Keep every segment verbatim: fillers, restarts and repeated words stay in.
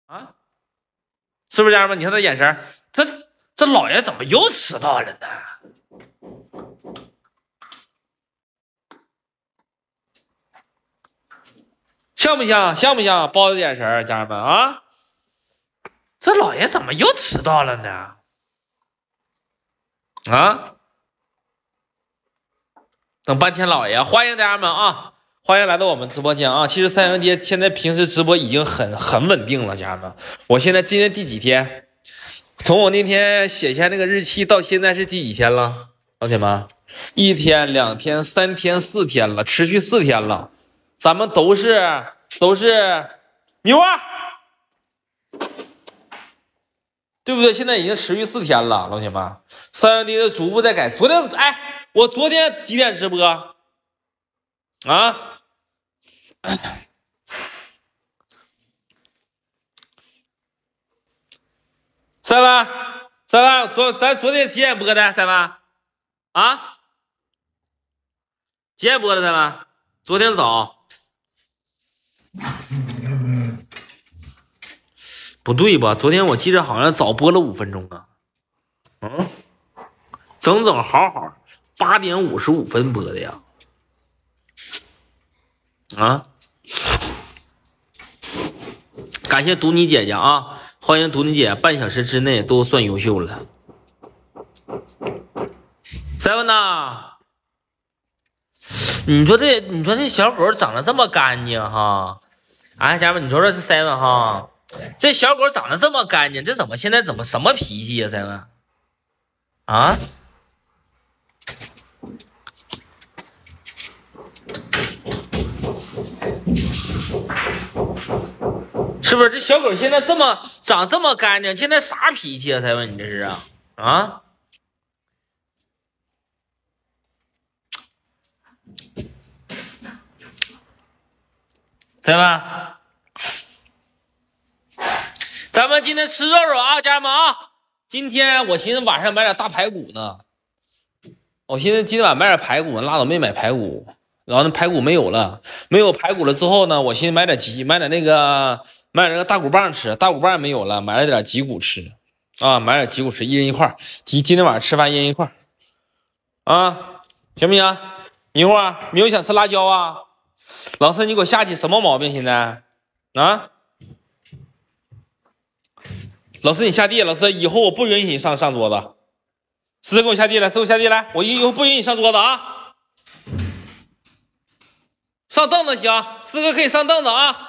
啊，是不是家人们？你看他眼神，他这老爷怎么又迟到了呢？像不像？像不像？包子眼神，家人们啊，这老爷怎么又迟到了呢？啊！等半天老爷，欢迎家人们啊！欢迎来到我们直播间啊！其实三元爹现在平时直播已经很很稳定了，家人们。我现在今天第几天？从我那天写下那个日期到现在是第几天了？老铁们，一天、两天、三天、四天了，持续四天了。咱们都是都是米花，对不对？现在已经持续四天了，老铁们。三元爹的逐步在改。昨天哎，我昨天几点直播？啊？三万，三万，昨咱昨天几点播的？三万，啊？几点播的？三万？昨天早。不对吧？昨天我记得好像早播了五分钟啊。嗯，整整好好八点五十五分播的呀。啊！感谢读你姐姐啊！欢迎读你姐，半小时之内都算优秀了。seven 呐，你说这，你说这小狗长得这么干净哈？哎，家人们，你说这是 seven 哈？这小狗长得这么干净，这怎么现在怎么什么脾气呀 ？seven 啊？是不是这小狗现在这么长这么干净，现在啥脾气啊？才问你这是啊啊？才问，咱们今天吃肉肉啊，家人们啊！今天我寻思晚上买点大排骨呢，我寻思今天晚上买点排骨，拉倒没买排骨，然后那排骨没有了，没有排骨了之后呢，我寻思买点鸡，买点那个。买点个大骨棒吃，大骨棒没有了，买了点脊骨吃，啊，买点脊骨吃，一人一块。今今天晚上吃饭一人一块，啊，行不行？明户啊，明户想吃辣椒啊？老师，你给我下起什么毛病？现在啊？老师，你下地，老师，以后我不允许你上上桌子。思思给我下地来，思思下地来，我以后不允许你上桌子啊。上凳子行，思哥可以上凳子啊。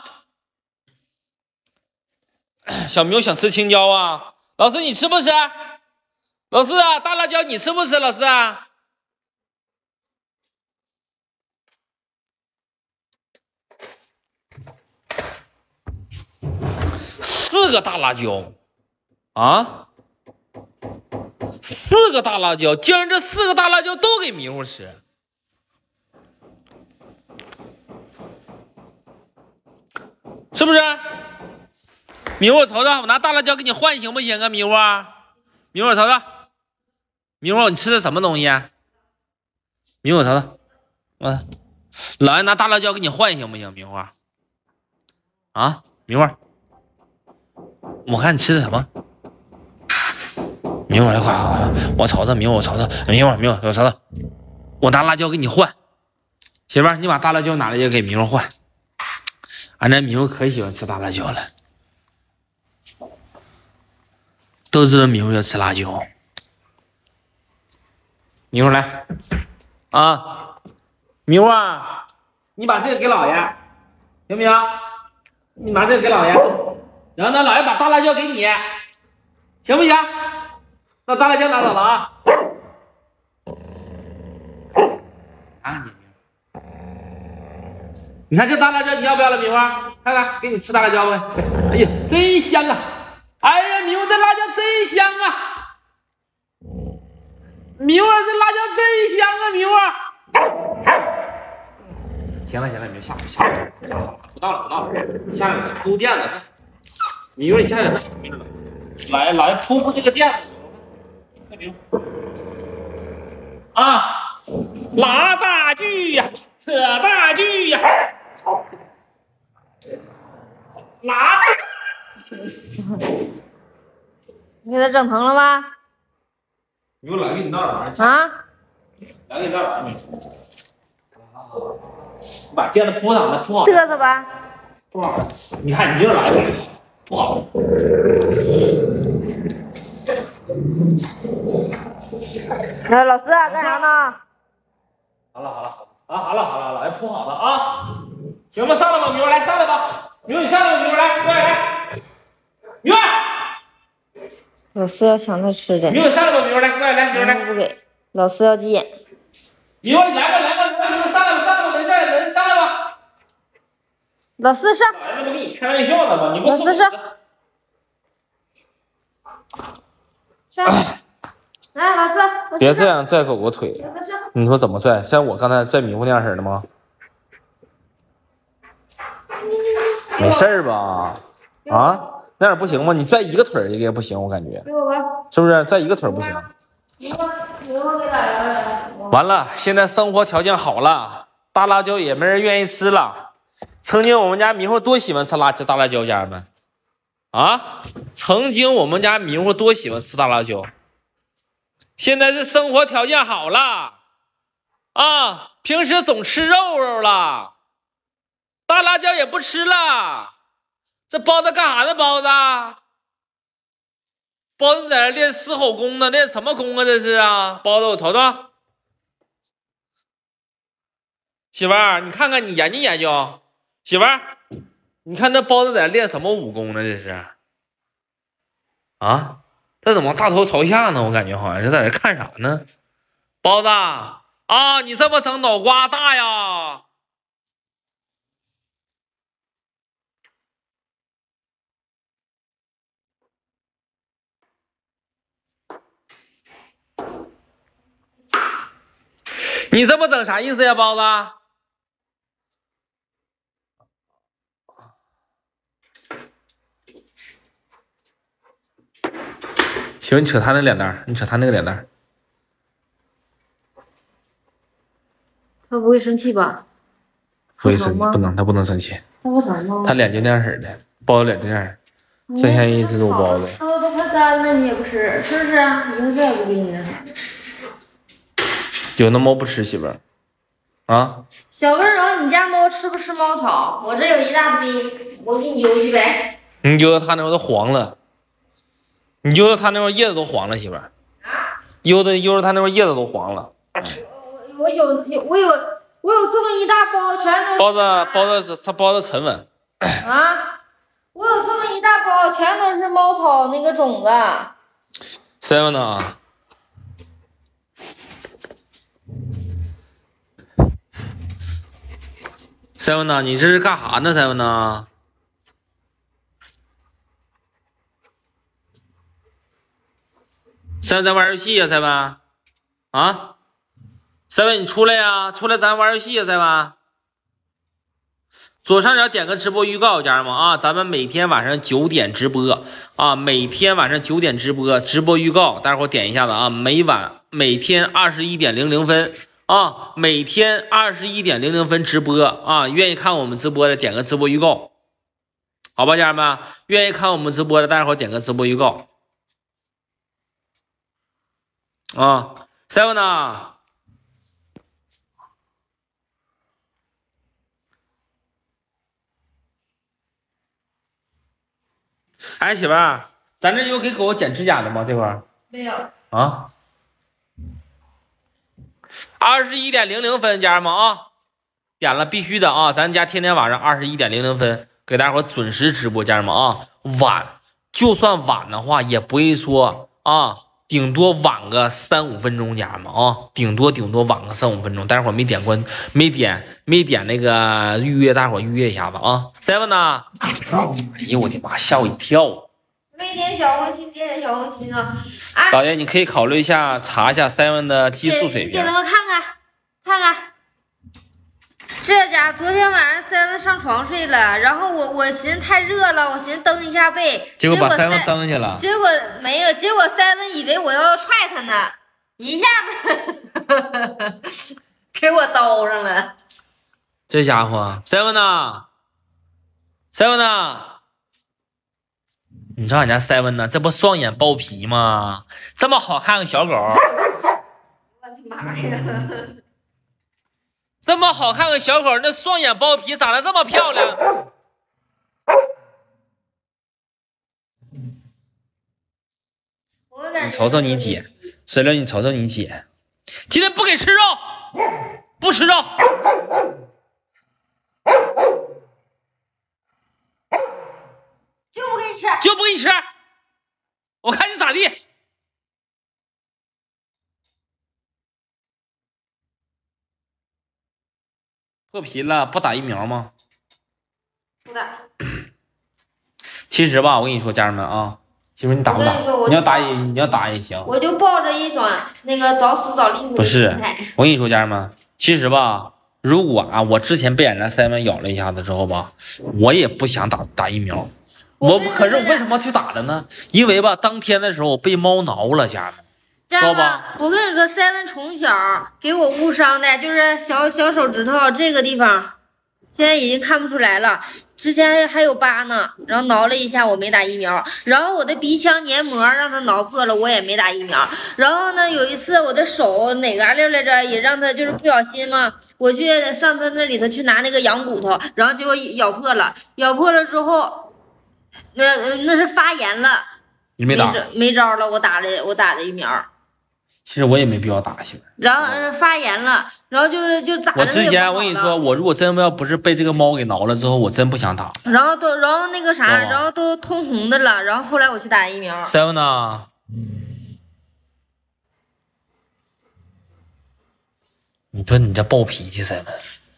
小明想吃青椒啊，老师你吃不吃？老师啊，大辣椒你吃不吃？老师啊，四个大辣椒啊，四个大辣椒，竟然这四个大辣椒都给迷糊吃，是不是？迷糊，我瞅瞅，我拿大辣椒给你换行不行啊？迷糊，迷糊，我瞅瞅，迷糊，你吃的什么东西啊？迷糊，我瞅瞅，我老爷拿大辣椒给你换行不行？迷糊，啊，迷糊，我看你吃的什么？迷糊，来快快，我瞅瞅，迷糊，我瞅瞅，迷糊，迷糊，我瞅瞅，我拿辣椒给你换，媳妇儿，你把大辣椒拿来就给迷糊换。俺这迷糊可喜欢吃大辣椒了。都知道迷糊要吃辣椒，迷糊来啊！迷糊啊，你把这个给老爷，行不行？你把这个给老爷，然后呢，老爷把大辣椒给你，行不行？那大辣椒拿走了啊！啊你，你看这大辣椒你要不要了？迷糊，看看，给你吃大辣椒呗！哎呀，真香啊！哎呀，迷糊这辣椒真香啊！迷糊这辣椒真香啊！迷糊，行了行了，迷糊下下下好了，不到了不到了，下来铺垫子，迷糊你下来，来来铺铺这个垫子，看迷糊啊，拉大锯呀，扯大锯呀，拉大。 你给他整疼了吗？ 你给我来个你那玩意儿啊！ 来个你那玩意儿。你把垫子铺上，再铺好。 嘚瑟吧。 铺好了。你看你这来吧，铺好了。 那老师干啥呢？ 好了好了好了啊，好了好了好了，哎，铺好了啊。行吧，上来吧，明儿来上来吧，明儿你上来吧，明儿来，过来来，明儿。 老师要抢他吃的。 明儿上来吧，明儿来，过来来，明儿来。 不给，老师要急眼。 明儿你来吧来吧，明儿上来吧上来吧，没事人上来吧。 老师上。 来了，不跟你开玩笑呢吗？你不老师上。上。来，老师。 别这样拽狗狗腿。你说怎么拽？像我刚才拽迷糊那样式的吗？没事儿吧？啊，那样不行吗？你拽一个腿儿也不行，我感觉。 给我吧。 是不是？拽一个腿儿不行。完了，现在生活条件好了，大辣椒也没人愿意吃了。曾经我们家迷糊多喜欢吃辣椒大辣椒，家人们啊！曾经我们家迷糊多喜欢吃大辣椒。现在是生活条件好了啊，平时总吃肉肉了，大辣椒也不吃了。这包子干啥呢？包子，包子在这练狮吼功呢，练什么功啊？这是啊，包子我瞅瞅。媳妇儿，你看看，你研究研究。媳妇儿，你看这包子在练什么武功呢？这是啊？这怎么大头朝下呢？我感觉好像是在这看啥呢？包子啊，你这么整脑瓜大呀？你这么整啥意思呀，包子？行，你扯他那脸蛋，你扯他那个脸蛋。 他不会生气吧？ 不会生气，不能，他不能生气。 他不疼吗？ 他脸就那样式的，包子脸就那样。真像一只肉包子。 包子都快干了，你也不吃，是不是？以后再也不给你那啥。 有那猫不吃，媳妇儿。啊。 小温柔，你家猫吃不吃猫草？我这有一大堆，我给你邮去呗。 你邮的它那块都黄了。你邮的它那块叶子都黄了，媳妇儿。 啊？ 邮的邮的它那块叶子都黄了。 我我有有我有我有这么一大包，全都包子包子是它包子沉稳。 啊！我有这么一大包，全都是猫草那个种子。 seven 呢 ？seven 呢？你这是干啥呢 ？seven 呢？seven 在玩游戏呀 ，seven 啊 ，seven 你出来呀，出来咱玩游戏呀 ，seven。左上角点个直播预告，家人们啊，咱们每天晚上九点直播啊，每天晚上九点直播，直播预告，大伙点一下子啊，每晚每天二十一点零零分啊，每天二十一点零零分直播啊，愿意看我们直播的点个直播预告，好吧，家人们，愿意看我们直播的，大伙点个直播预告啊 ，seven 呢？哎，媳妇儿，咱这有给狗剪指甲的吗？这块儿没有啊。二十一点零零分，家人们啊，点了必须的啊！咱家天天晚上二十一点零零分给大伙准时直播，家人们啊，晚就算晚的话也不会说啊，顶多晚个三五分钟，家人们啊，顶多顶多晚个三五分钟。大伙没点关，没点没点那个预约，大伙预约一下子啊。seven 呢？哎呦我的妈，吓我一跳！ 没点小红心，点点小红心啊！哎， 老爷，你可以考虑一下，查一下 seven 的激素水平。 给他们看看，看看。这家昨天晚上 seven 上床睡了，然后我我寻思太热了，我寻思蹬一下被， 结果把 seven 蹬下了。 结果没有，结果 seven 以为我要踹他呢，一下子给我叨上了。 这家伙 seven 呢 ？seven 呢？ 你知道人家 seven 呢，这不双眼包皮吗？这么好看个小狗，我的妈呀！ 这么好看个小狗，那双眼包皮长得这么漂亮。你瞅瞅你姐，石榴，你瞅瞅你姐，今天不给吃肉，不吃肉。 就不给你吃， 就不给你吃，我看你咋地。破皮了，不打疫苗吗？ 不打。 其实吧，我跟你说，家人们啊，其实你打不打？你要打也你要打也行。 我就抱着一种那个早死早离谱的心态。 不是，我跟你说，家人们，其实吧，如果啊，我之前被俺家塞文咬了一下子之后吧，我也不想打打疫苗。我可是我为什么去打了呢？因为吧，当天的时候我被猫挠了，家人们，知道吧？ 我跟你说，seven从小给我误伤的，就是小小手指头这个地方，现在已经看不出来了，之前还有疤呢。然后挠了一下，我没打疫苗。然后我的鼻腔黏膜让它挠破了，我也没打疫苗。然后呢，有一次我的手哪嘎溜来着，也让它就是不小心嘛，我去上它那里头去拿那个羊骨头，然后结果咬破了，咬破了之后。那那是发炎了， 你没打， 没招了，我打了我打的疫苗。 其实我也没必要打，行。 然后发炎了，然后就是就咋的？ 我之前我跟你说，我如果真要不是被这个猫给挠了之后，我真不想打。 然后都然后那个啥，然后都通红的了，然后后来我去打疫苗。 seven 呢？你说你这暴脾气 seven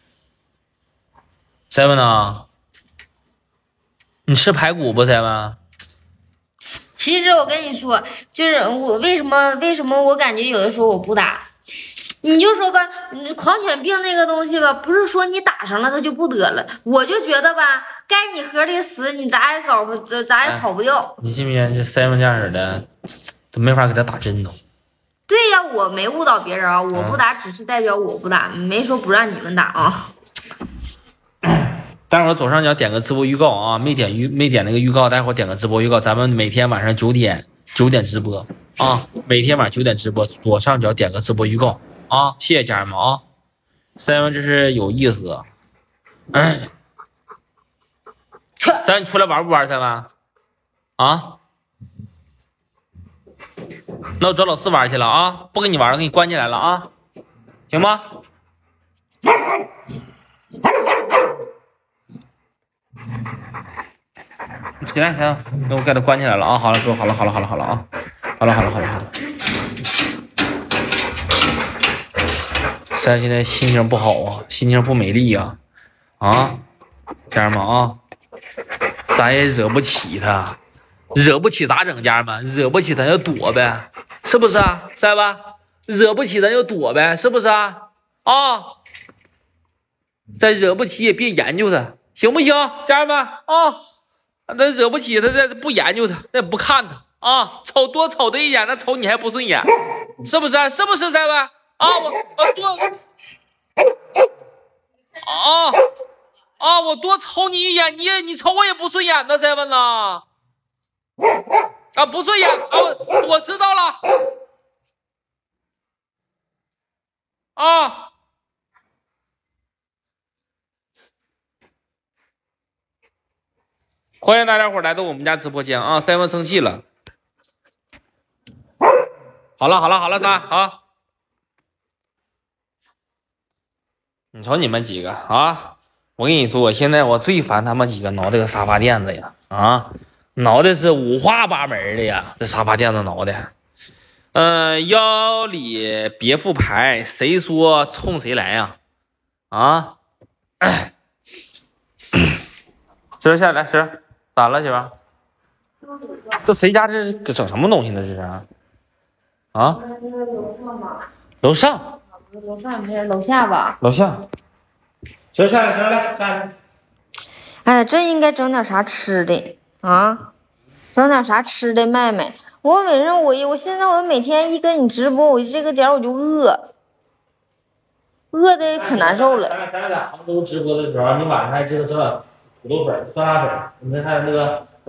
seven 呢？你吃排骨不 seven？ 其实我跟你说，就是我为什么为什么我感觉有的时候我不打，你就说吧，狂犬病那个东西吧，不是说你打上了它就不得了，我就觉得吧，该你河里死，你咋也找不咋也跑不掉。 哎、你信不信这 seven 这样的都没法给他打针都？ 对呀，我没误导别人啊，我不打只是代表我不打，没说不让你们打啊。 待会儿左上角点个直播预告啊，没点预没点那个预告，待会儿点个直播预告，咱们每天晚上九点九点直播啊，每天晚上九点直播，左上角点个直播预告啊，谢谢家人们啊，三文这是有意思，哎，三文你出来玩不玩？三文啊？那我找老四玩去了啊，不跟你玩了，给你关起来了啊，行吗？起来，行，那我给他关起来了啊！好了，哥，好了，好了，好了，好了啊！好了，好了，好了，好了。三现在心情不好啊，心情不美丽呀、啊，啊，家人们啊，咱也惹不起他，惹不起咋整？家人们，惹不起咱就躲呗，是不是啊？三吧，惹不起咱就躲呗，是不是啊？啊，再惹不起也别研究他，行不行？家人们啊！那惹不起他，这不研究他，那不看他啊，瞅多瞅他一眼，那瞅你还不顺眼，是不是、啊？是不是？三位啊，我我多啊啊，我多瞅你一眼，你你瞅我也不顺眼呢，三位呢？啊，不顺眼啊，我我知道了啊。欢迎大家伙来到我们家直播间啊！三文生气了，好了好了好了，三啊！你瞅你们几个啊！我跟你说，我现在我最烦他们几个挠这个沙发垫子呀！啊，挠的是五花八门的呀，这沙发垫子挠的。嗯、呃，腰里别复牌，谁说冲谁来呀？啊！这下来是。咋了，媳妇？这谁家这是整什么东西呢？这是啊？啊？楼上？ 楼上不是楼下吧？ 楼下。行，下来，下来，下来。 哎，这应该整点啥吃的啊？整点啥吃的卖卖。我每日我我现在我每天一跟你直播，我这个点我就饿，饿的可难受了。 咱俩在杭州直播的时候，你晚上还知道这。土豆粉、酸辣粉，你们还有那个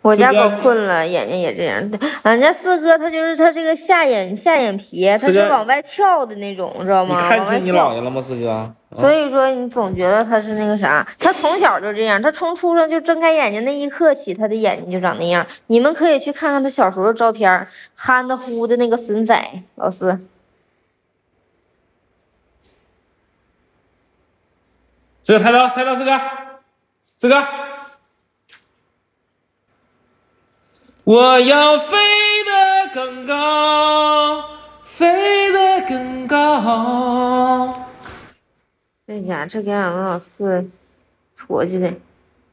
我家狗困了，眼睛也这样。俺家四哥他就是他这个下眼下眼皮，他是往外翘的那种，知道吗？ 你看清你姥爷了吗，四哥？ 所以说你总觉得他是那个啥，他从小就这样，他从出生就睁开眼睛那一刻起，他的眼睛就长那样。你们可以去看看他小时候的照片，憨的乎的那个损仔老师。 这个抬头，抬头，四哥，四哥。我要飞得更高，飞得更高。 这家这给俺们老四搓去的。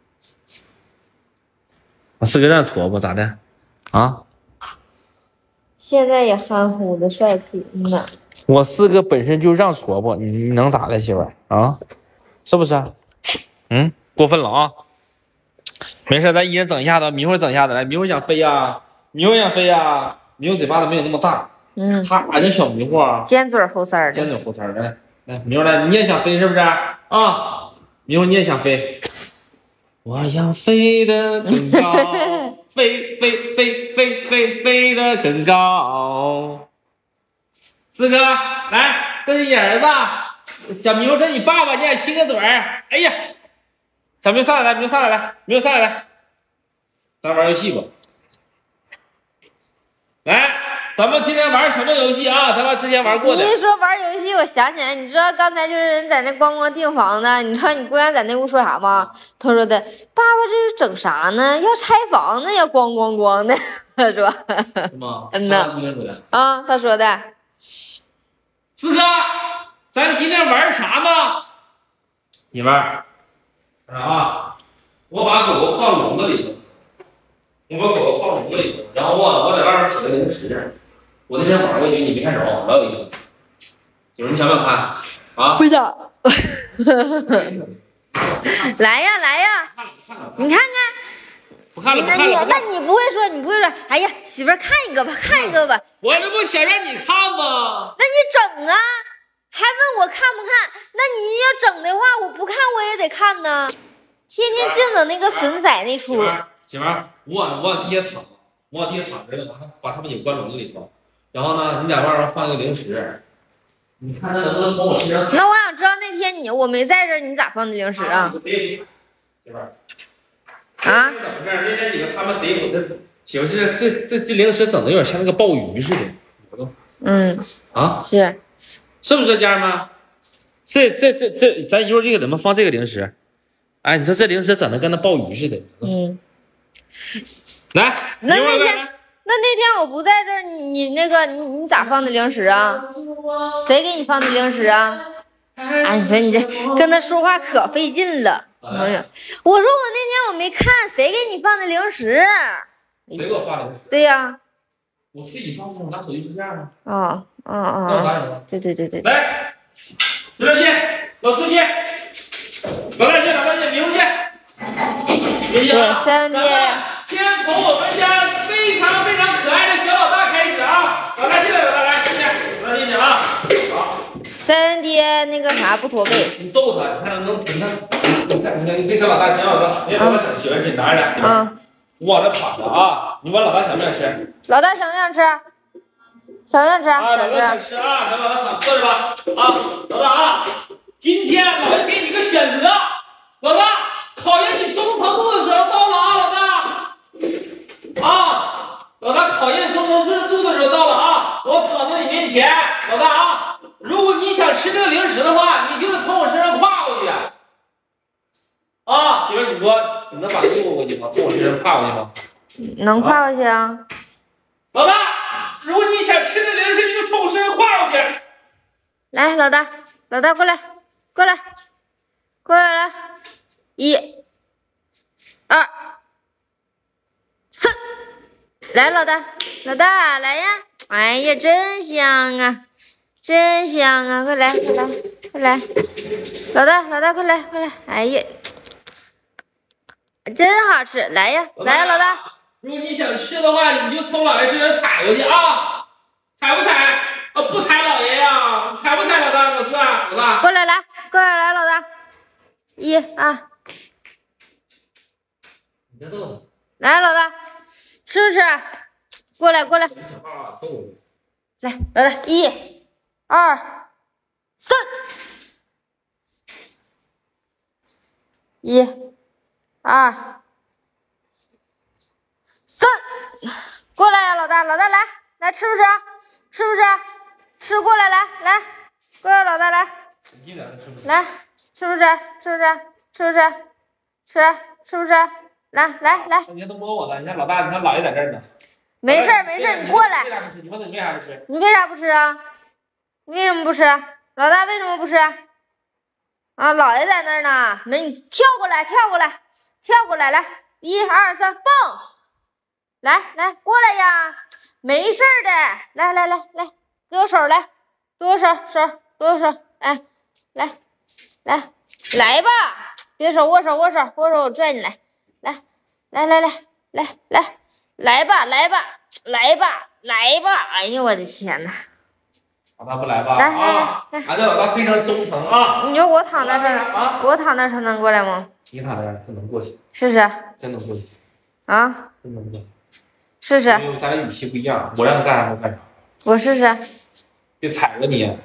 我四哥让搓不咋的啊？ 现在也憨乎的帅气，嗯呐。 我四哥本身就让搓不，你能咋的，媳妇儿啊？是不是？嗯，过分了啊！没事，咱一人整一下子，迷糊整一下子来。迷糊想飞呀、啊，迷糊想飞呀、啊，迷糊嘴巴子没有那么大， 嗯， 他俺这小迷糊啊， 尖嘴猴腮的， 尖嘴猴腮的。来来，迷糊来，你也想飞是不是啊？迷糊你也想飞，我要飞得更高，飞飞飞飞飞飞得更高。四哥，来，这是你儿子，小迷糊，这是你爸爸，你俩亲个嘴儿。哎呀！小明上来来，明上来来，明上来来，咱玩游戏吧。来，咱们今天玩什么游戏啊？咱们之前玩过的。 你一说玩游戏，我想起来，你知道刚才就是人在那咣咣订房呢，你知道你姑娘在那屋说啥吗？她说的，爸爸这是整啥呢？要拆房呢，要咣咣咣的，她说。 是吗？ 嗯呐。啊，她说的。 四哥，咱今天玩啥呢？你玩。啊！我把狗狗放笼子里头，我把狗狗放笼子里头，然后我我在外面写个零食。我那天玩过去，你没看着，老有意思。有人想不想看？啊？ 不想。来呀来呀！你看看。 不看了不看了。 那你那你不会说你不会说，哎呀媳妇儿看一个吧看一个吧。 我这不想让你看吗？ 那你整啊！还问我看不看？那你要整的话，我不看我也得看呢。天天净整那个损仔那出。 媳妇儿，我往我往地下躺，我往地下躺着呢，把他把他们给关笼子里头。然后呢，你在外边放一个零食，你看他能不能从我身上。 那我想知道那天你我没在这儿，你咋放的零食啊？ 媳妇儿。 啊？ 怎么事？那天你看他们谁我这媳妇儿这这这这零食整的有点像那个鲍鱼似的。 嗯。 啊？ 是。 是不是家人们？这这这这，咱一会儿就给他们放这个零食。哎，你说这零食整的跟那鲍鱼似的。 嗯。 来， 那那天那那天我不在这儿，你那个你你咋放的零食啊？谁给你放的零食啊？哎，你说你这跟他说话可费劲了。哎呀，我说我那天我没看，谁给你放的零食？ 谁给我放的？ 对呀。 我自己放的，我拿手机支架啊。 啊啊啊！ 那我打什么？ 对对对对。 来，石头姐，老苏姐，老大姐，老大姐，明姐， 对，三弟。 先从我们家非常非常可爱的小老大开始啊！老大进来，老大来，进来，老大进去啊！好。 三爹那个啥不驼背。 你逗他，你看能能，你看，你看，你看，你给小老大，小老大，你老大想喜欢吃，拿着来。 啊。 你往这躺着啊！你问老大想不想吃？ 老大想不想吃？想不想吃？ 啊，老大想吃啊！咱老大躺坐着吧。啊，老大啊，今天老爷给你个选择，老大，考验你忠诚度的时候到了啊，老大。啊，老大考验忠诚度的时候到了啊！我躺在你面前，老大啊，如果你想吃这个零食的话，你就得从我身上跨过去。啊，媳妇儿，你说你能把它渡过去吗？从我身上跨过去吗？ 能跨过去啊。 老大，如果你想吃这零食，你就从我身上跨过去。 来，老大，老大过来，过来，过来来，一、二、三，来，老大，老大来呀！哎呀，真香啊，真香啊！快来，快来，快来，老大，老大，快来，快来！哎呀。真好吃，来呀，来呀，老大！ 如果你想吃的话，你就从老爷身上踩过去啊！踩不踩？啊，不踩老爷呀！踩不踩老大？老四啊，老大！ 过来，来，过来，来，老大！一二， 你在逗他。 来，老大！ 是不是？过来过来，来来来，一、二、三，一、二、三，过来呀，老大，老大来来，吃不吃？吃不吃？吃过来，来来，过来，老大来，来，吃不吃？吃不吃？吃不吃？吃是不是？来来来， 你看都摸我了，你看老大，你看姥爷在这儿呢。 没事没事，你过来。 为啥不吃？你问他你为啥不吃？ 你为啥不吃啊？你为什么不吃？老大为什么不吃？啊，姥爷在那儿呢，没你跳过来，跳过来，跳过来，来，一二三，蹦，来来过来呀，没事的，来来来来，给我手来，给我手手，给我手，哎，来来来吧，给手握手握手握手，我拽你来，来来来来来来来吧来吧来吧来吧，哎呦我的天呐！ 老大不来吧？ 来啊，俺对老大非常忠诚啊。 你说我躺那儿， 啊， 我躺那儿，他能过来吗？ 你躺那儿，他能过去？ 试试真能过去？ 啊， 真能过去？ 试试。 因为咱俩语气不一样，我让他干啥他干啥。 我试试。 别踩着你。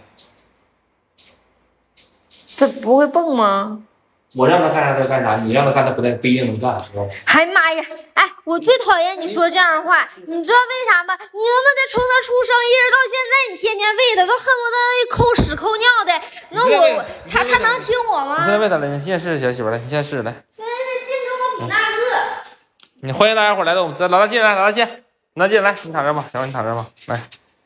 他不会蹦吗？ 我让他干啥他干啥，你让他干他不不一定能干，知道吗？ 哎妈呀！哎，我最讨厌你说这样的话，你知道为啥吗？你他妈的从他出生一直到现在，你天天喂他，都恨不得抠屎抠尿的。那我他他能听我吗？ 你现在喂他了，你现在试试，小媳妇来，你现在试试来。 现在这劲跟我比那个。 你欢迎大家伙来到我们这，老大进来，老大进，老大进来，你躺这吧，小伙你躺这吧，来。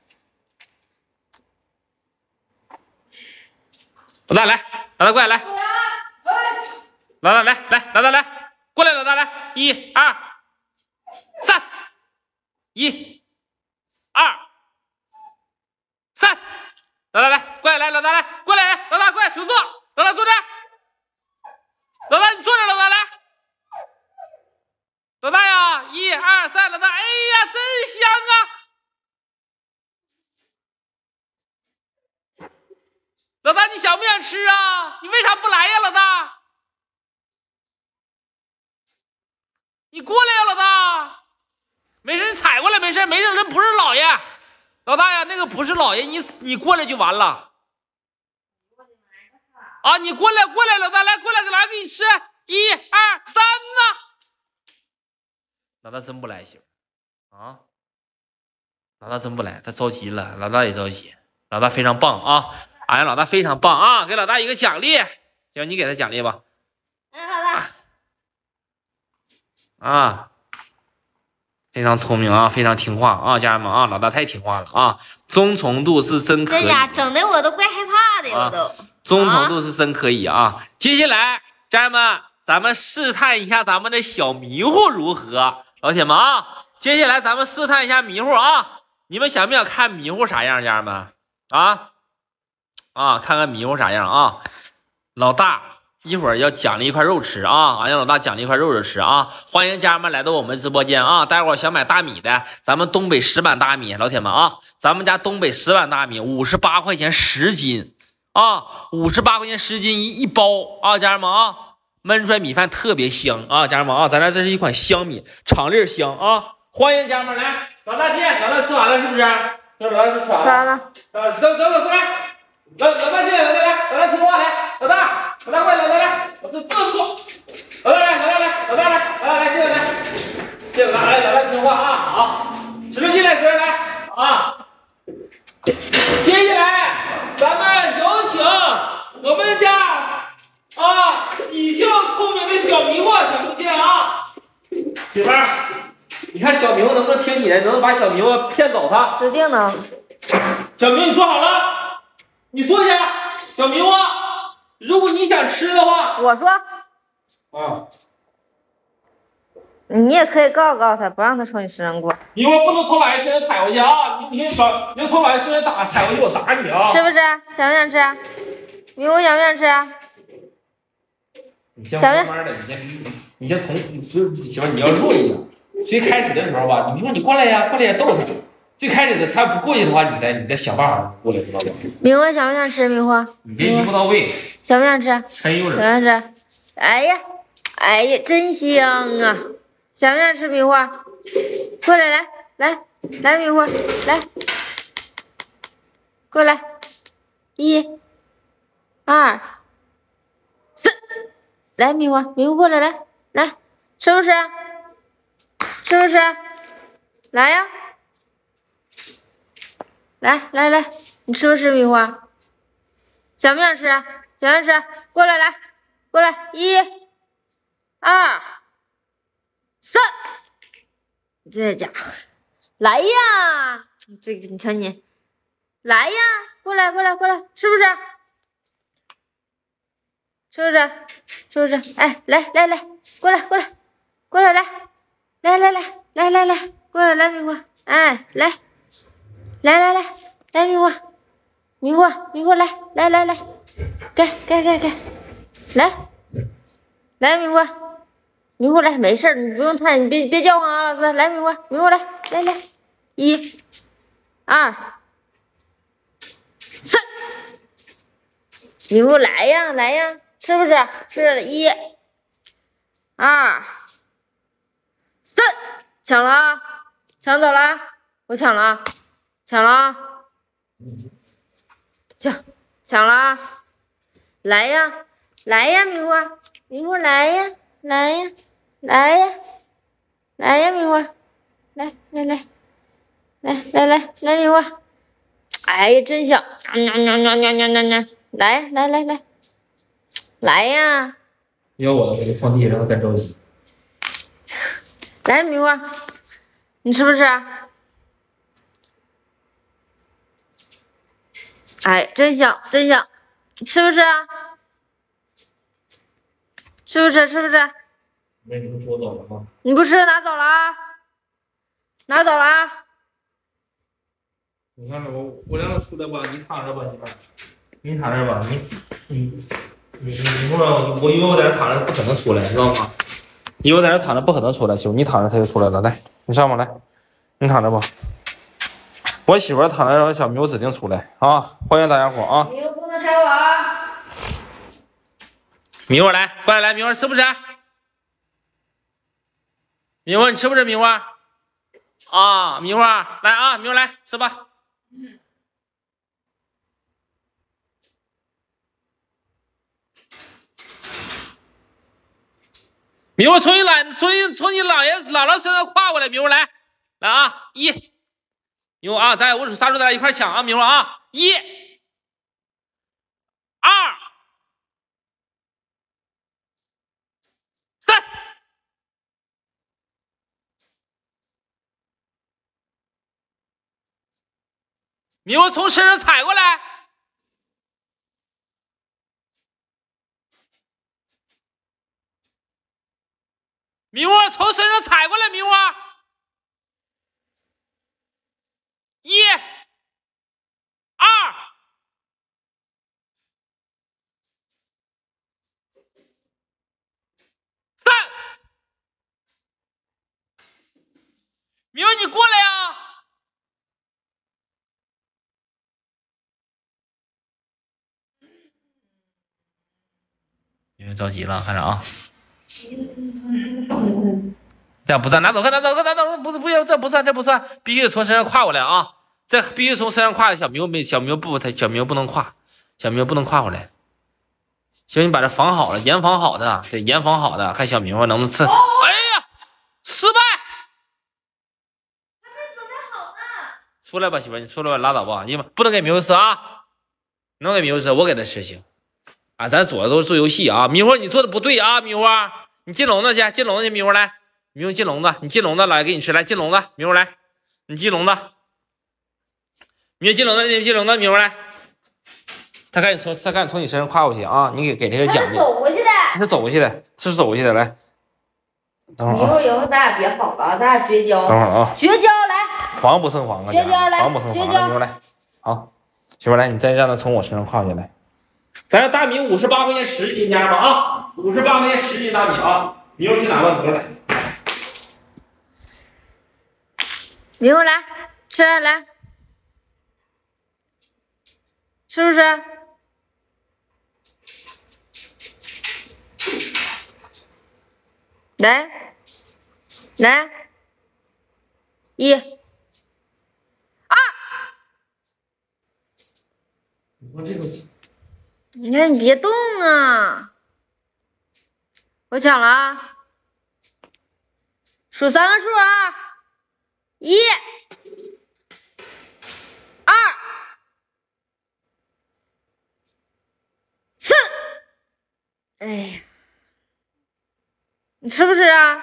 老大来，老大过来来。老大来来，老大来，过来，老大来，一二三，一二三，老大来，过来来，老大来，过来来，老大过来，请坐，老大坐这儿，老大你坐这儿，老大来，老大呀，一二三，老大，哎呀，真香啊！老大你想不想吃啊？你为啥不来呀，老大？你过来呀，老大！没事，你踩过来，没事，没事，那不是老爷，老大呀，那个不是老爷，你你过来就完了。啊，你过来，过来，老大来，过来，给老大给你吃，一二三呢。老大真不来行啊！老大真不来，他着急了，老大也着急，老大非常棒啊！哎呀，老大非常棒啊！给老大一个奖励，行，你给他奖励吧。 哎，老大。 啊，非常聪明啊，非常听话啊，家人们啊，老大太听话了啊，忠诚度是真可以。 这家整的我都怪害怕的，我都。啊、 忠诚度是真可以啊！接下来，家人们，咱们试探一下咱们的小迷糊如何，老铁们啊！接下来咱们试探一下迷糊啊！你们想不想看迷糊啥样，家人们啊？啊，看看迷糊啥样啊！老大。一会儿要奖励一块肉吃啊！俺让老大奖励一块肉肉吃啊！欢迎家人们来到我们直播间啊！待会儿想买大米的，咱们东北石板大米，老铁们啊，咱们家东北石板大米五十八块钱十斤啊，五十八块钱十斤一一包啊！家人们啊，焖出来米饭特别香啊！家人们啊，咱这这是一款香米，厂粒香啊！欢迎家人们来，老大见，老大吃完了是不是？老大吃完了。吃完了。走走走走来，老老大进来，老大来，老大听话来，老大。老大过来，老大来，我这不能说。老大来，老大来，老大来，老大来，进来来，进来来，老大听话啊，好，使劲进来，使劲来啊！接下来，咱们有请我们家啊比较聪明的小迷糊小出现啊！媳妇儿，你看小迷糊能不能听你的，能不能把小迷糊骗走他？ 指定能。 小迷糊，你坐好了，你坐下，小迷糊。如果你想吃的话， 我说， 啊， 你也可以告诉告诉他，不让他从你身上过。 你我不能从老爷身上踩过去啊！你你把你从老爷身上打踩过去，我打你啊！ 是不是？想不想吃？迷糊想不想吃？ 你先慢慢的，你先你先从你就媳妇你要弱一点。最开始的时候吧，你迷糊你过来呀，过来呀，逗他。最开始的他不过去的话，你再你再想办法过来，知道吧？ 迷糊想不想吃？迷糊， 你别一步到位。 想不想吃？ 真有人。 想不想吃？哎呀，哎呀，真香啊！想不想吃迷糊？ 过来，来来来，迷糊，来，过来，一、二、三，来，迷糊，迷糊过来，来来，是不是？是不是？来呀，来来来，你吃不吃迷糊？想不想吃？想不想吃？过来，来，过来，一、二、三，这家伙，来呀！这个你瞧你，来呀！过来，过来，过来，是不是？是不是？是不是？哎，来来来，过来，过来，过来，来，来来来来来来，过来，来，迷糊，哎，来，来来来来，迷糊，迷糊，迷糊，来来来来，给给给给，来，来，迷糊。迷糊来，没事，你不用太，你别别叫唤啊，老师，来，迷糊，迷糊来，来来，一、二、三，迷糊来呀，来呀，是不是？是一、二、三，抢了啊，抢走了，我抢了啊，抢了啊，抢抢了啊，来呀，来呀，迷糊，迷糊来呀，来呀。来呀，来呀，迷糊，来来来，来来来来，迷糊，哎呀，真香！喵喵喵喵喵喵喵，来呀，来来来，来呀！ 要我的我就放地上干着急。 来，迷糊，你吃不吃？哎，真香，真香，吃不吃？是不是？是不是？ 那你不说走了吗？ 你不吃拿走了啊？拿走了啊？ 你看着我，我让他出来吧，你躺着吧，你们，你躺着吧，你你你你不让我以为我在这躺着不可能出来，知道吗？以为我在这躺着不可能出来，媳妇，你躺着他就出来了，来，你上吧，来，你躺着吧。我媳妇躺着，让小牛指定出来啊！欢迎大家伙啊！ 你又不能拆我啊！ 迷糊来，过来来，迷糊吃不吃？迷糊，你吃不吃迷糊？啊，迷糊来啊，迷糊来吃吧。迷糊从你奶，从你从你姥爷姥姥身上跨过来，迷糊来，来啊，一，迷糊啊，咱俩我数仨数，咱俩一块抢啊，迷糊啊，一，二，三。迷糊从身上踩过来，迷糊从身上踩过来，迷糊，一，二，三，迷糊你过来呀！因为着急了，看着啊。这样不算，拿走，拿走，拿走，不是，不行，这不算，这不算，必须得从身上跨过来啊！这必须从身上跨来，小牛没，小牛不，他小牛不能跨，小牛不能跨过来。行，你把这防好了，严防好的，对，严防好的，看小牛能不能吃。哎呀，失败！ 还没准备好呢。 出来吧，媳妇，你出来吧，拉倒吧，你不能给迷糊吃啊！能给迷糊吃，我给他吃行。啊，咱左都是做游戏啊，迷糊你做的不对啊，迷糊，你进笼子去，进笼子去，迷糊来，迷糊进笼子，你进笼子来给你吃，来进笼子，迷糊来，你进笼子，迷糊进笼子，你进笼子，迷糊来，他赶紧从他赶紧从你身上跨过去啊，你给给这个奖励， 走过去的， 他是走过去的，他是走过去的，来，等会儿啊， 以后以后咱俩别好了，咱俩绝交， 等会儿啊， 绝交来， 防不胜防啊， 绝交来， 防不胜防，来，迷糊来，好，媳妇来，你再让他从我身上跨过去来。咱这大米五十八块钱十斤，家人们啊，五十八块钱十斤大米啊，迷糊去拿万盒来。 迷糊来吃来，是不是？来，来， 一、二。 我这个， 你看，你别动啊！我抢了啊！数三个数啊！一、二、四。哎呀，你吃不吃啊？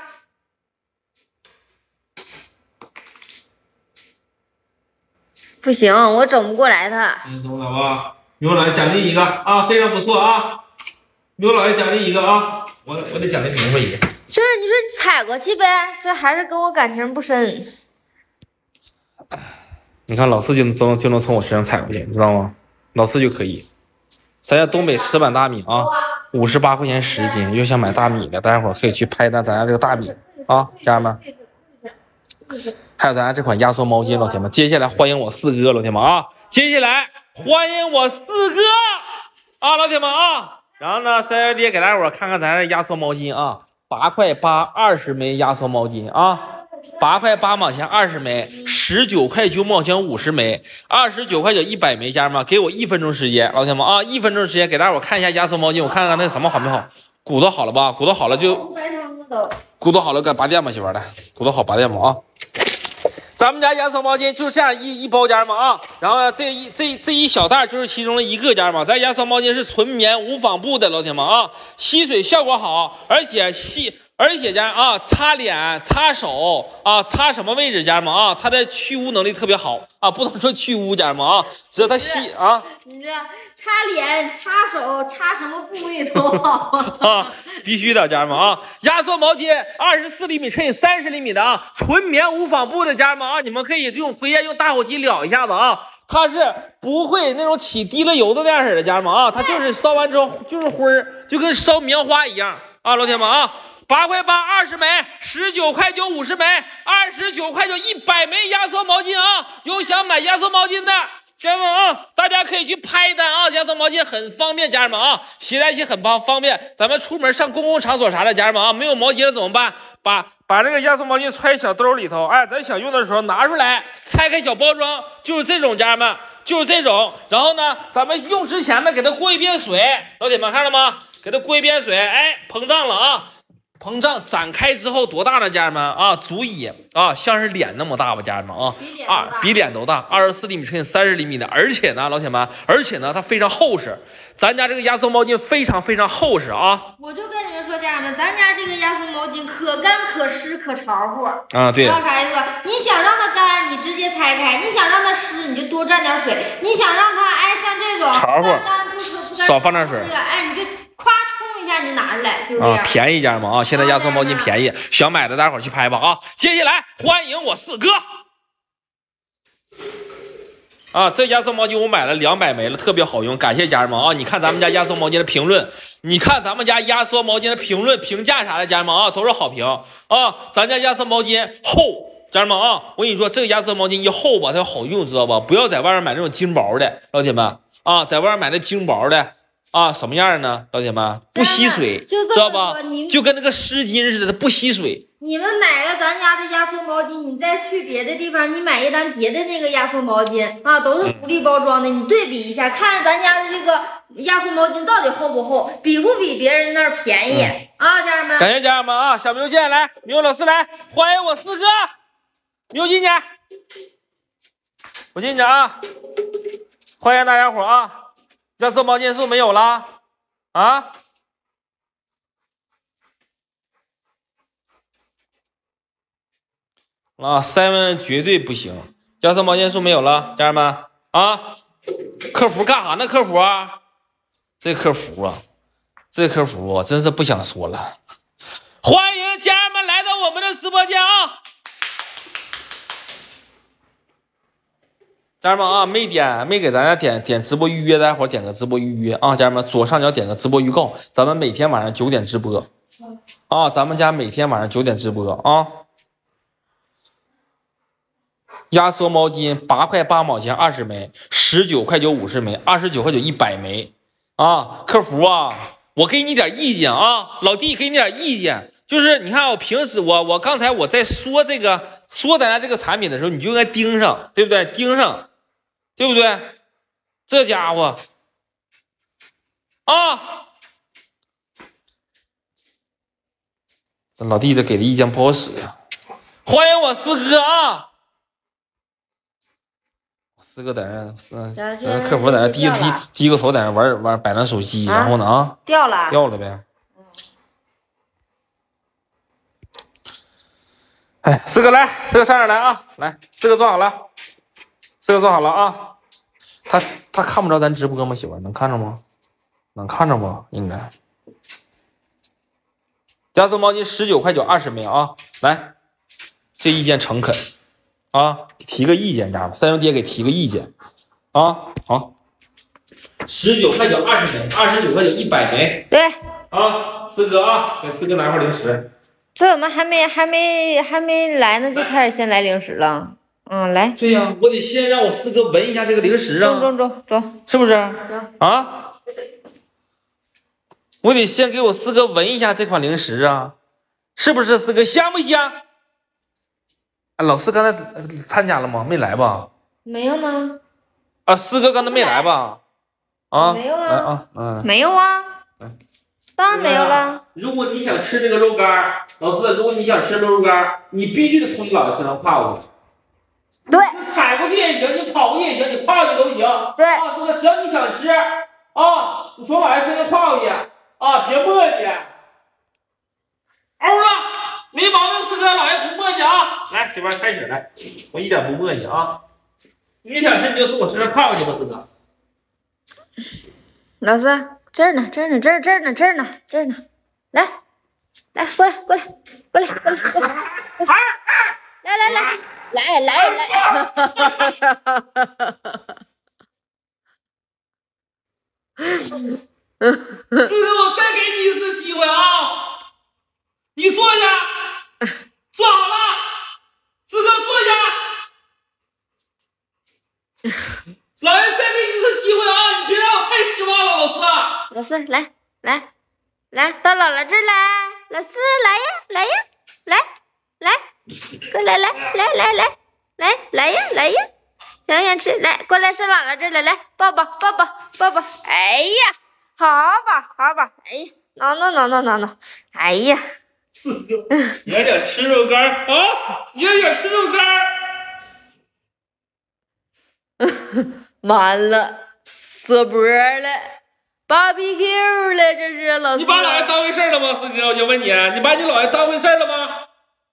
不行，我整不过来他。 嗯，懂了吧？牛老爷奖励一个啊，非常不错啊！牛老爷奖励一个啊，我我得奖励明白一个。 就是你说你踩过去呗，这还是跟我感情不深。 你看老四就能就能从我身上踩过去，你知道吗？老四就可以。咱家东北石板大米啊，五十八块钱十斤。又想买大米的，大家伙可以去拍单咱家这个大米啊，家人们。还有咱家这款压缩毛巾，老铁们，接下来欢迎我四哥，老铁们啊！接下来欢迎我四哥啊，老铁们啊！然后呢，三月爹给大家伙看看咱这压缩毛巾啊，八块八二十枚压缩毛巾啊，八块八毛钱二十枚，十九块九毛钱五十枚，二十九块九一百枚，家人们，给我一分钟时间，老铁们啊，一分钟时间给大伙看一下压缩毛巾，我看看那个什么好没好，鼓捣好了吧？鼓捣好了就，鼓捣好了该拔电吧，媳妇儿的，鼓捣好拔电吧啊！咱们家压缩毛巾就是这样一一包，家人们啊，然后呢，这一这这一小袋就是其中的一个，家人们，咱压缩毛巾是纯棉无纺布的，老铁们啊，吸水效果好，而且吸。而且家啊，擦脸、擦手啊，擦什么位置，家人们啊，它的去污能力特别好啊，不能说去污，家人们啊，只要它吸啊， 你这擦脸、擦手、擦什么部位都好啊，必须的，家人们啊，压缩毛巾二十四厘米乘以三十厘米的啊，纯棉无纺布的，家人们啊，你们可以用回家用打火机燎一下子啊，它是不会那种起滴了油的那样式的，家人们啊，它就是烧完之后就是灰儿，就跟烧棉花一样啊，老铁们啊。八块八二十枚，十九块九五十枚，二十九块九一百枚压缩毛巾啊！有想买压缩毛巾的家人们啊，大家可以去拍单啊！压缩毛巾很方便，家人们啊，携带性很方方便。咱们出门上公共场所啥的，家人们啊，没有毛巾了怎么办？把把这个压缩毛巾揣小兜里头，哎，咱想用的时候拿出来，拆开小包装，就是这种，家人们，就是这种。然后呢，咱们用之前呢，给它过一遍水，老铁们看到吗？给它过一遍水，哎，膨胀了啊！膨胀展开之后多大呢，家人们啊，足以啊像是脸那么大吧，家人们啊，啊比脸都大，二十四厘米乘以三十厘米的，而且呢，老铁们，而且呢，它非常厚实，咱家这个压缩毛巾非常非常厚实啊。 我就跟你们说，家人们，咱家这个压缩毛巾可干可湿可潮乎啊，对， 知道啥意思？你想让它干，你直接拆开；你想让它湿，你就多蘸点水；你想让它哎像这种潮乎， 干不湿， 少放点水， 哎，你就夸冲一下，你就拿出来，就是这样。 啊，便宜，家人们啊，现在压缩毛巾便宜，想买的大伙儿去拍吧啊！接下来欢迎我四哥。啊，这压缩毛巾我买了两百枚了，特别好用，感谢家人们啊！你看咱们家压缩毛巾的评论，你看咱们家压缩毛巾的评论评价啥的，家人们啊，都是好评啊！咱家压缩毛巾厚，家人们啊，我跟你说，这个压缩毛巾一厚吧，它好用，知道吧？不要在外面买那种精薄的，老铁们啊，在外面买那精薄的啊，什么样呢？老铁们不吸水，知道吧？就跟那个湿巾似的，它不吸水。 你们买了咱家的压缩毛巾，你再去别的地方，你买一单别的那个压缩毛巾啊，都是独立包装的，你对比一下，看看咱家的这个压缩毛巾到底厚不厚，比不比别人那儿便宜、嗯、啊，家人们！ 感谢家人们啊！小牛进来，牛老师来，欢迎我四哥，牛进去，我进去啊！欢迎大家伙啊！压缩毛巾是不是没有了啊？啊 ，seven 绝对不行，压缩毛巾是不是没有了，家人们啊！客服干啥呢？客服啊，这客服啊，这客服我、啊、真是不想说了。欢迎家人们来到我们的直播间啊！家人们啊，没点没给咱家点点直播预约，大家伙点个直播预约啊！家人们左上角点个直播预告，咱们每天晚上九点直播啊！咱们家每天晚上九点直播啊！压缩毛巾八块八毛钱二十枚，十九块九五十枚，二十九块九一百枚啊！客服啊，我给你点意见啊，老弟给你点意见， 就是你看我平时我我刚才我在说这个说咱家这个产品的时候，你就应该盯上，对不对？盯上，对不对？这家伙啊，老弟这给的意见不好使呀。欢迎我四哥啊！四哥在那，嗯，在那客服在那低低低个头在那玩玩摆弄手机，然后呢啊， 掉了掉了呗。哎，四哥来，四哥上这来啊，来，四哥坐好了，四哥坐好了啊。他他看不着咱直播吗？媳妇能看着吗？能看着吗？应该。压缩毛巾十九块九二十枚啊，来，这意见诚恳啊，提个意见，家伙，三兄爹给提个意见啊，好，十九块九二十枚，二十九块九一百枚， 对啊，四哥啊，给四哥拿块零食。 这怎么还没还没还没来呢，就开始先来零食了？嗯，来。 对呀、啊，我得先让我四哥闻一下这个零食啊。 走走走走， 是不是？ 行啊，我得先给我四哥闻一下这款零食啊，是不是？四哥香不香？啊，老四刚才参加了吗？没来吧？ 没有呢。 啊，四哥刚才没来吧？啊， 没有啊。 啊，嗯， 没有啊。当然没有了。 如果你想吃这个肉干，老四，如果你想吃肉干，你必须得从你姥爷身上跨过去。 对， 你踩过去也行，你跑过去也行，你跨过去都行。 对， 啊，四哥，只要你想吃啊，你从姥爷身上跨过去啊，别磨叽。欧了，没毛病，四哥，姥爷不磨叽啊。来，媳妇开始来，我一点不磨叽啊。你想吃你就从我身上跨过去吧，四哥。 老四。这儿呢，这儿呢，这儿这儿呢，这儿呢，这儿呢，来，来，过来，过来，过来，过来，过来，来来来，来来来， 四哥，我再给你一次机会啊！你坐下，坐好了，四哥坐下。老爷再给你一次机会啊！你别让我太失望了，老四。 老四，来来来，到姥姥这儿来，老四来呀，来呀，来来，过来来来来来来来呀来呀，想想吃，来过来上姥姥这儿来，来抱抱抱抱抱抱，哎呀，好吧好吧，哎呀，挠挠挠挠挠挠，哎呀， 四哥，你还想吃肉干啊？你还想吃肉干？ 完了，色波了 ，B B Q 了，这是老四。 你把老爷当回事了吗？四哥，我就问你，你把你老爷当回事了吗？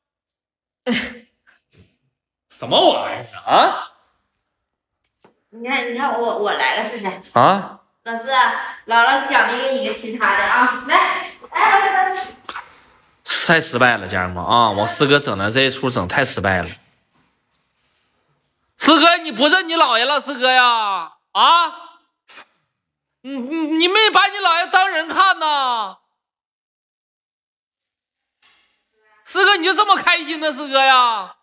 什么玩意儿啊？ 你看，你看我我来了试试。 啊？ 老四，姥姥奖励给你个其他的啊，来，来来来。 太失败了，家人们啊！我四哥整的这一出整太失败了。四哥，你不认你姥爷了，四哥呀？啊？你你你没把你姥爷当人看呐？四哥，你就这么开心呢？四哥呀？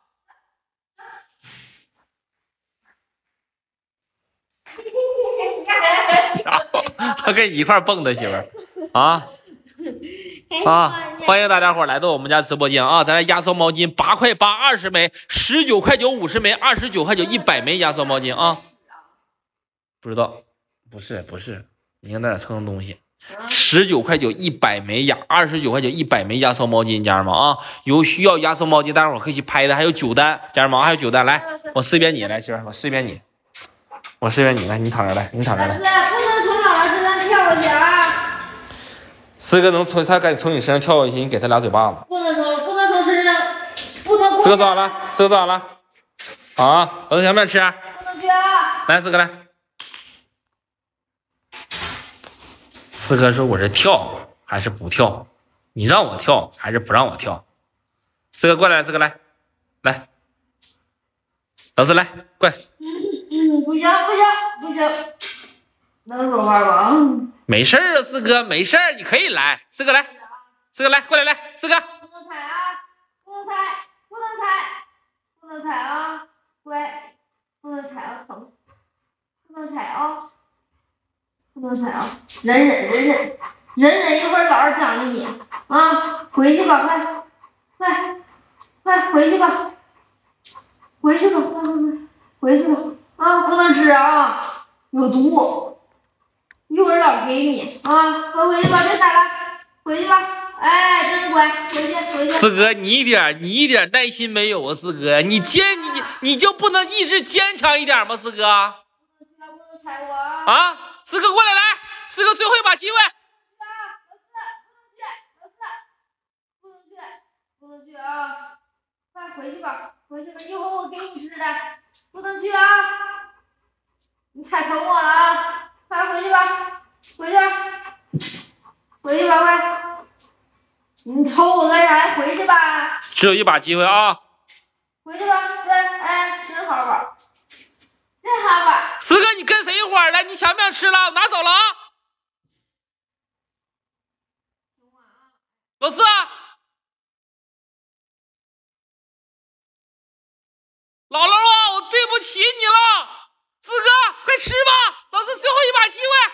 他跟你一块蹦的媳妇儿啊啊！欢迎大家伙来到我们家直播间啊！咱家压缩毛巾八块八二十枚，十九块九五十枚，二十九块九一百枚压缩毛巾啊！不知道，不是不是，你看那点蹭东西。十九块九一百枚压，二十九块九一百枚压缩毛巾，家人们啊，有需要压缩毛巾，大家伙可以去拍的，还有九单，家人们还有九单，来，我试一遍你，来媳妇，我试一遍你，我试一遍你，来，你躺着来，你躺着来。 不能从姥姥身上跳过去啊！ 四哥能从他敢从你身上跳过去，你给他俩嘴巴子。 不能从不能从身上，不能。 四哥坐好了，四哥坐好了，好啊，老子想不想吃？ 不能去啊！ 来，四哥来。四哥说：“我是跳还是不跳？你让我跳还是不让我跳？”四哥过来，四哥来，来，老四来，过来。 嗯，不行不行不行，能说话吗？ 没事啊，四哥，没事你可以来。四哥来，四哥来，过来来，四哥。 不能踩啊！不能踩！不能踩！不能踩啊！乖，不能踩啊，疼！不能踩啊！不能踩啊！忍忍忍忍忍忍一会儿，姥姥奖励你。 啊，回去吧，快快快回去吧，回去吧，快快快回去吧啊，不能吃啊，有毒，一会儿老给你啊，快回去吧，别踩了，回去吧。哎，真乖，回去回去。 四哥，你一点你一点耐心没有啊，四哥，你坚你你就不能意志坚强一点吗，四哥？ 不能踩我啊！ 啊，四哥过来来，四哥最后一把机会。 不能去，不能去，不能去啊！快回去吧，回去吧，一会儿我给你吃的，不能去啊！你踩疼我了啊！快回去吧，回去吧，回去吧，快！你瞅我干啥？回去吧。 只有一把机会啊！ 回去吧，对，哎，真好玩，真好玩。 四哥，你跟谁一伙儿的？你想不想吃了？拿走了啊！老四，老刘啊，我对不起你了。四哥，快吃吧，老四最后一把机会。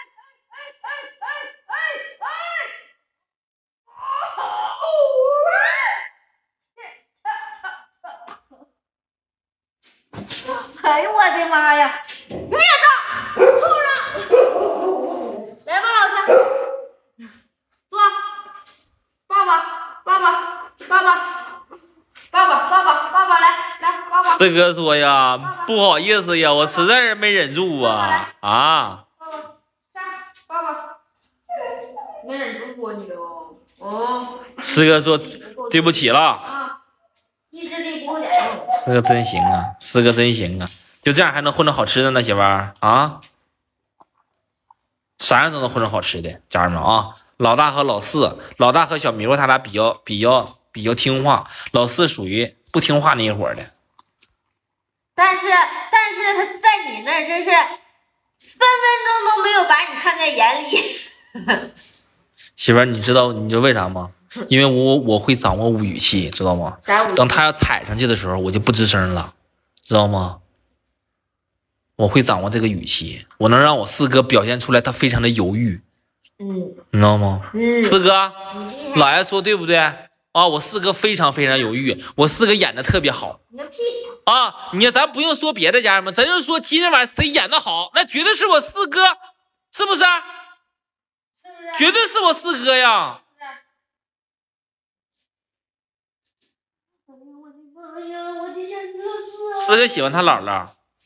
哎呦我的妈呀！孽障，畜生！来吧，老四，坐，抱抱，抱抱，抱抱，抱抱，抱抱，抱抱，来来，抱抱。 四哥说呀，不好意思呀，我实在是没忍住啊啊！ 抱抱，上，抱抱，没忍住过你哦。哦。 四哥说对不起了。 啊，意志力不够点用。 四哥真行啊，四哥真行啊。就这样还能混着好吃的呢，媳妇儿啊，啥样都能混着好吃的，家人们啊，老大和老四，老大和小迷糊他俩比较比较比较听话，老四属于不听话那一伙的。 但是但是他在你那儿真是分分钟都没有把你看在眼里。 媳妇儿，你知道你知道为啥吗？因为我我会掌握语气，知道吗？ 啥语气？ 等他要踩上去的时候，我就不吱声了，知道吗？我会掌握这个语气，我能让我四哥表现出来他非常的犹豫， 嗯， 你知道吗？ 嗯， 四哥，老爷说对不对啊？我四哥非常非常犹豫，我四哥演的特别好。 你个屁啊！你咱不用说别的，家人们，咱就说今天晚上谁演的好，那绝对是我四哥，是不是？ 是不是？ 绝对是我四哥呀！ 哎呀，我的妈呀！我就想厕所。 四哥喜欢他姥姥。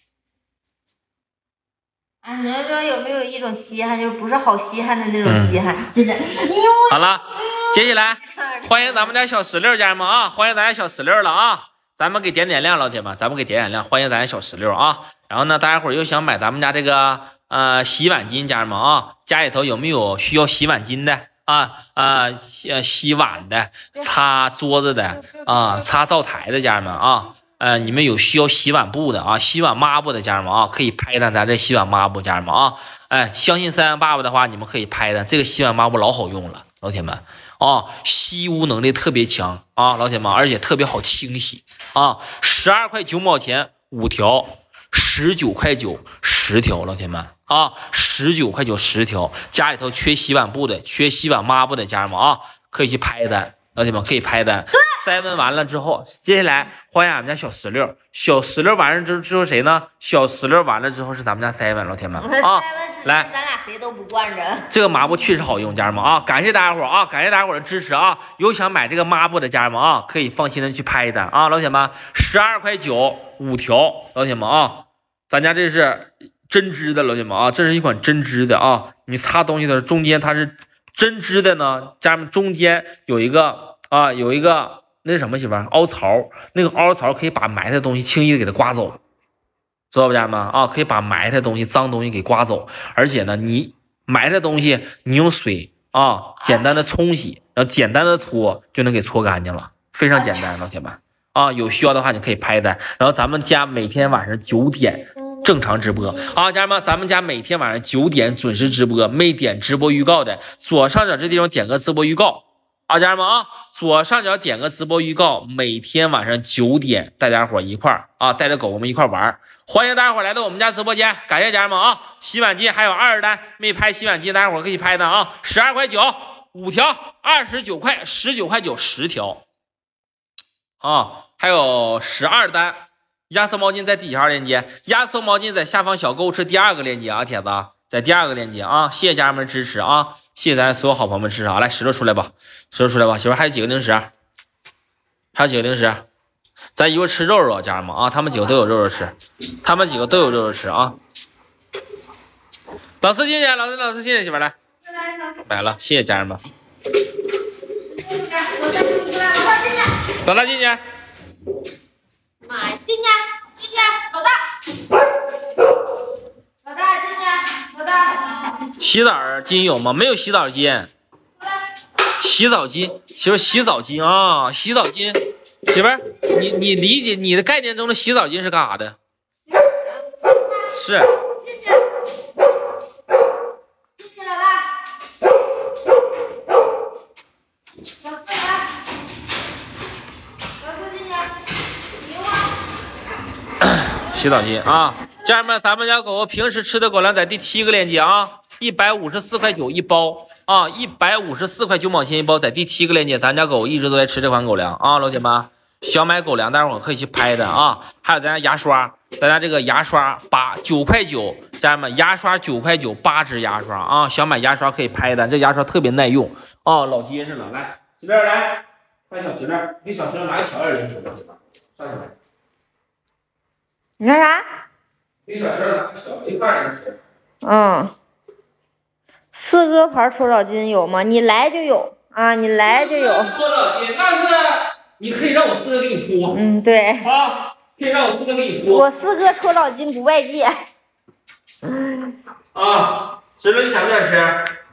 啊，你说有没有一种稀罕，就是不是好稀罕的那种稀罕？真的。 好了，接下来欢迎咱们家小石榴家人们啊！欢迎咱家小石榴了啊！咱们给点点亮，老铁们，咱们给点点亮，欢迎咱家小石榴啊！然后呢，大家伙又想买咱们家这个呃洗碗巾，家人们啊，家里头有没有需要洗碗巾的啊啊洗洗碗的、擦桌子的啊、擦灶台的家人们啊？呃，你们有需要洗碗布的啊，洗碗抹布的家人们啊，可以拍单咱这洗碗抹布，家人们啊，哎，相信三元爸爸的话，你们可以拍单，这个洗碗抹布老好用了，老铁们啊，吸污能力特别强啊，老铁们，而且特别好清洗啊，十二块九毛钱五条，十九块九十条，老铁们啊，十九块九十条，家里头缺洗碗布的，缺洗碗抹布的家人们啊，可以去拍单，老铁们可以拍单。塞温完了之后，接下来欢迎俺们家小石榴，小石榴完了之之后谁呢？小石榴完了之后是咱们家塞温，老铁们啊，来， 咱俩谁都不惯着。 这个抹布确实好用，家人们啊，感谢大家伙啊，感谢大家伙的支持啊！有想买这个抹布的家人们啊，可以放心的去拍单啊，老铁们，十二块九五条，老铁们啊，咱家这是针织的，老铁们啊，这是一款针织的啊，你擦东西的时候中间它是针织的呢，家人们中间有一个啊，有一个。那是什么媳妇儿？凹槽，那个凹槽可以把埋汰的东西轻易的给它刮走，知道不，家人们啊？可以把埋汰的东西、脏东西给刮走，而且呢，你埋汰的东西，你用水啊，简单的冲洗，然后简单的搓就能给搓干净了，非常简单，老铁们啊，有需要的话你可以拍单，然后咱们家每天晚上九点正常直播啊，家人们，咱们家每天晚上九点准时直播，没点直播预告的，左上角这地方点个直播预告。啊，家人们啊，左上角点个直播预告，每天晚上九点，大家伙一块儿啊，带着狗狗们一块玩，欢迎大家伙来到我们家直播间，感谢家人们啊！洗碗巾还有二单没拍洗碗巾，大家伙可以拍的啊，十二块九五条，二十九块，十九块九十条啊，还有十二单。压缩毛巾在第几号链接？压缩毛巾在下方小购物车第二个链接啊，铁子在第二个链接啊，谢谢家人们支持啊，谢谢咱所有好朋友们支持啊，来石头出来吧，石头出来吧，媳妇还有几个零食，还有几个零食，咱一会儿吃肉肉，家人们啊，他们几个都有肉肉吃，他们几个都有肉肉吃啊。老四进去，老四老四进去，媳妇来，来了，谢谢家人们。老大进去。 妈呀，进去，进去，老大，老大进去，老大。 洗澡巾有吗？没有洗澡巾。洗澡巾，媳妇，洗澡巾啊，洗澡巾，媳妇，你你理解你的概念中的洗澡巾是干啥的？是。 进去，进去，老大。小四来，小四进去。 洗澡巾啊，家人们，咱们家狗狗平时吃的狗粮在第七个链接啊，一百五十四块九一包啊，一百五十四块九毛钱一包，在第七个链接，咱家狗一直都在吃这款狗粮啊，老铁们，想买狗粮，待会儿可以去拍的啊，还有咱家牙刷，咱家这个牙刷八九块九，家人们，牙刷九块九，八支牙刷啊，想买牙刷可以拍的，这牙刷特别耐用啊，老结实了，来，石榴来，快小石榴，给小石榴拿个小点零食，上去来。 你干啥？ 给小石拿小一块零食。 嗯，四哥牌搓澡巾有吗？你来就有啊，你来就有。 搓澡巾那是你可以让我四哥给你搓。 嗯，对。 啊，可以让我四哥给你搓。 我四哥搓澡巾不外借。 啊，石榴你想不想吃？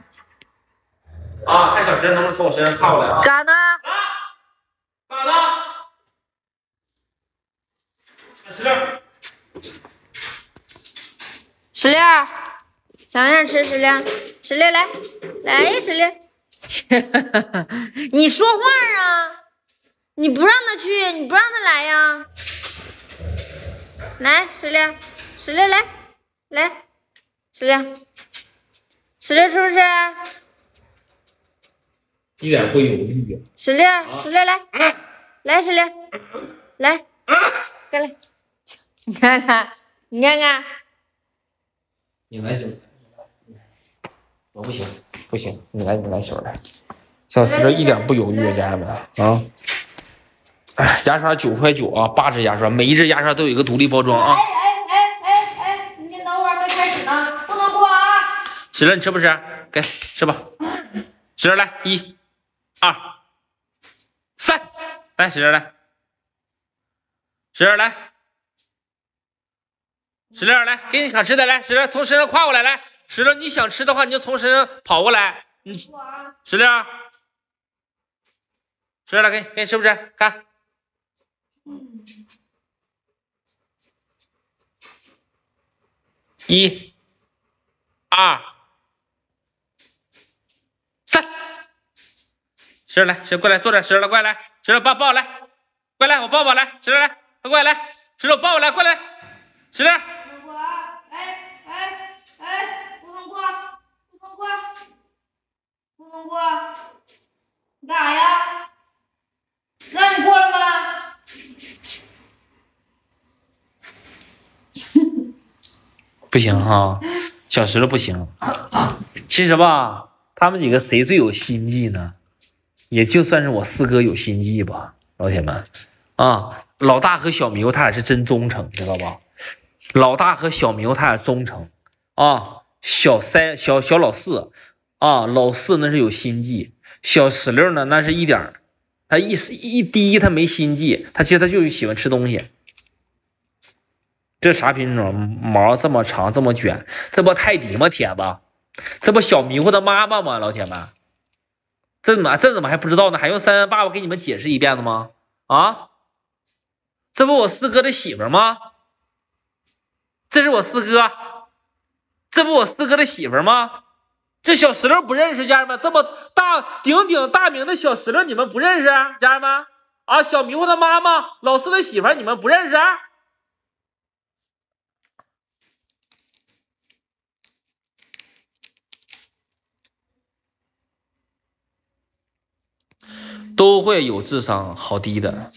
啊，看小石能不能从我身上靠过来啊？ 干呢？ 啊，干呢？石榴。 石榴，想不想吃石榴？石榴来，来呀，石榴。你说话啊！你不让他去，你不让他来呀？来，石榴，石榴来，来，石榴，石榴是不是？ 一点不犹豫。 石榴，石榴来，来石榴，来，过来，你看看，你看看。 你来行，我不行，不行，你来，你来，媳妇来。小石头一点不犹豫，家人们啊！哎，牙刷九块九啊，八支牙刷，每一支牙刷都有一个独立包装啊。 哎哎哎哎哎，你先等会儿，没开始呢，不能播啊！ 石头，你吃不吃？给吃吧。石头来，一、二、三，来，石头来，石头来。石榴来，给你想吃的来，石榴从身上跨过来，来，石榴你想吃的话，你就从身上跑过来，你石榴，石榴来，给你给你吃不吃？看，一、二、三，石榴来，石榴过来坐这，石榴来过来，石榴抱抱来，过来我抱抱来，石榴来，快过来，石榴抱我来，过来，石榴。 哎哎哎，不能过，不能过，不能过，你干啥呀？让你过了吗？ 不行哈，小石头不行。其实吧，他们几个谁最有心计呢？也就算是我四哥有心计吧，老铁们啊，老大和小迷糊他俩是真忠诚，知道吧？老大和小迷糊他俩忠诚啊，小三小小老四啊，老四那是有心计，小石榴呢那是一点他一一滴他没心计，他其实他就是喜欢吃东西。这啥品种？毛这么长，这么卷，这不泰迪吗？铁子，这不小迷糊的妈妈吗？老铁们，这怎么这怎么还不知道呢？还用三三爸爸给你们解释一遍了吗？啊，这不我四哥的媳妇吗？这是我四哥，这不我四哥的媳妇吗？这小石榴不认识，家人们，这么大鼎鼎大名的小石榴你们不认识，家人们啊，小迷糊的妈妈，老四的媳妇你们不认识？ 都会有智商好低的。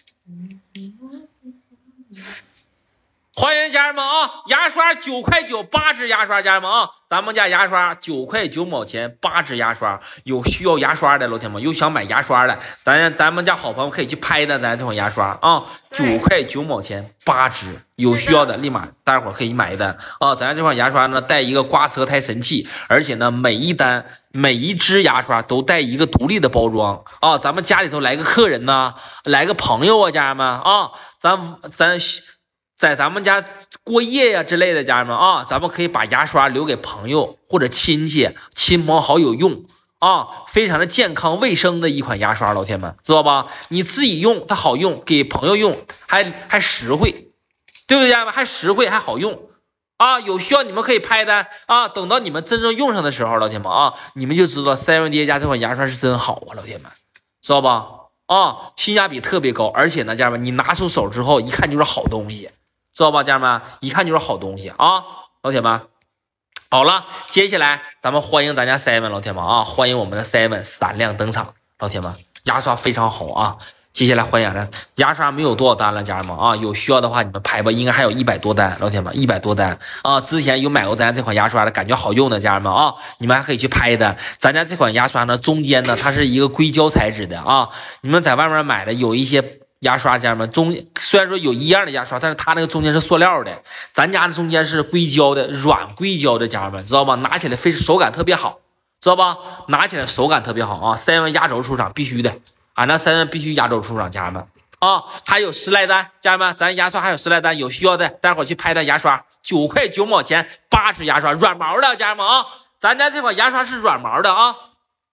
欢迎家人们啊！牙刷九块九八支牙刷，家人们啊，咱们家牙刷九块九毛钱八支牙刷，有需要牙刷的老铁们，有想买牙刷的，咱咱们家好朋友可以去拍的咱这款牙刷啊，九块九毛钱八支，有需要的立马大家伙可以买一单啊！咱这款牙刷呢带一个刮舌苔神器，而且呢每一单每一支牙刷都带一个独立的包装啊，咱们家里头来个客人呢，来个朋友啊，家人们啊，咱咱。在咱们家过夜呀、啊、之类的，家人们啊，咱们可以把牙刷留给朋友或者亲戚、亲朋好友用啊，非常的健康卫生的一款牙刷，老铁们知道吧？你自己用它好用，给朋友用还还实惠，对不对，家人们？还实惠还好用啊！有需要你们可以拍单啊，等到你们真正用上的时候，老铁们啊，你们就知道 seven 爹家这款牙刷是真好啊，老铁们，知道吧？啊，性价比特别高，而且呢，家人们，你拿出手之后一看就是好东西。知道吧，家人们，一看就是好东西啊，老铁们。好了，接下来咱们欢迎咱家 seven 老铁们啊，欢迎我们的 seven 闪亮登场，老铁们，牙刷非常好啊。接下来欢迎牙刷没有多少单了，家人们啊，有需要的话你们拍吧，应该还有一百多单，老铁们，一百多单啊。之前有买过咱这款牙刷的，感觉好用的，家人们啊，你们还可以去拍的。咱家这款牙刷呢，中间呢它是一个硅胶材质的啊，你们在外面买的有一些。牙刷，家人们，中虽然说有一样的牙刷，但是它那个中间是塑料的，咱家的中间是硅胶的，软硅胶的，家人们知道吧？拿起来非手感特别好，知道吧？拿起来手感特别好啊！三万压轴出场必须的，俺那三万必须压轴出场，家人们啊！还有十来单，家人们，咱牙刷还有十来单，有需要的待会儿去拍单牙刷，九块九毛钱八支牙刷，软毛的，家人们啊！咱家这款牙刷是软毛的啊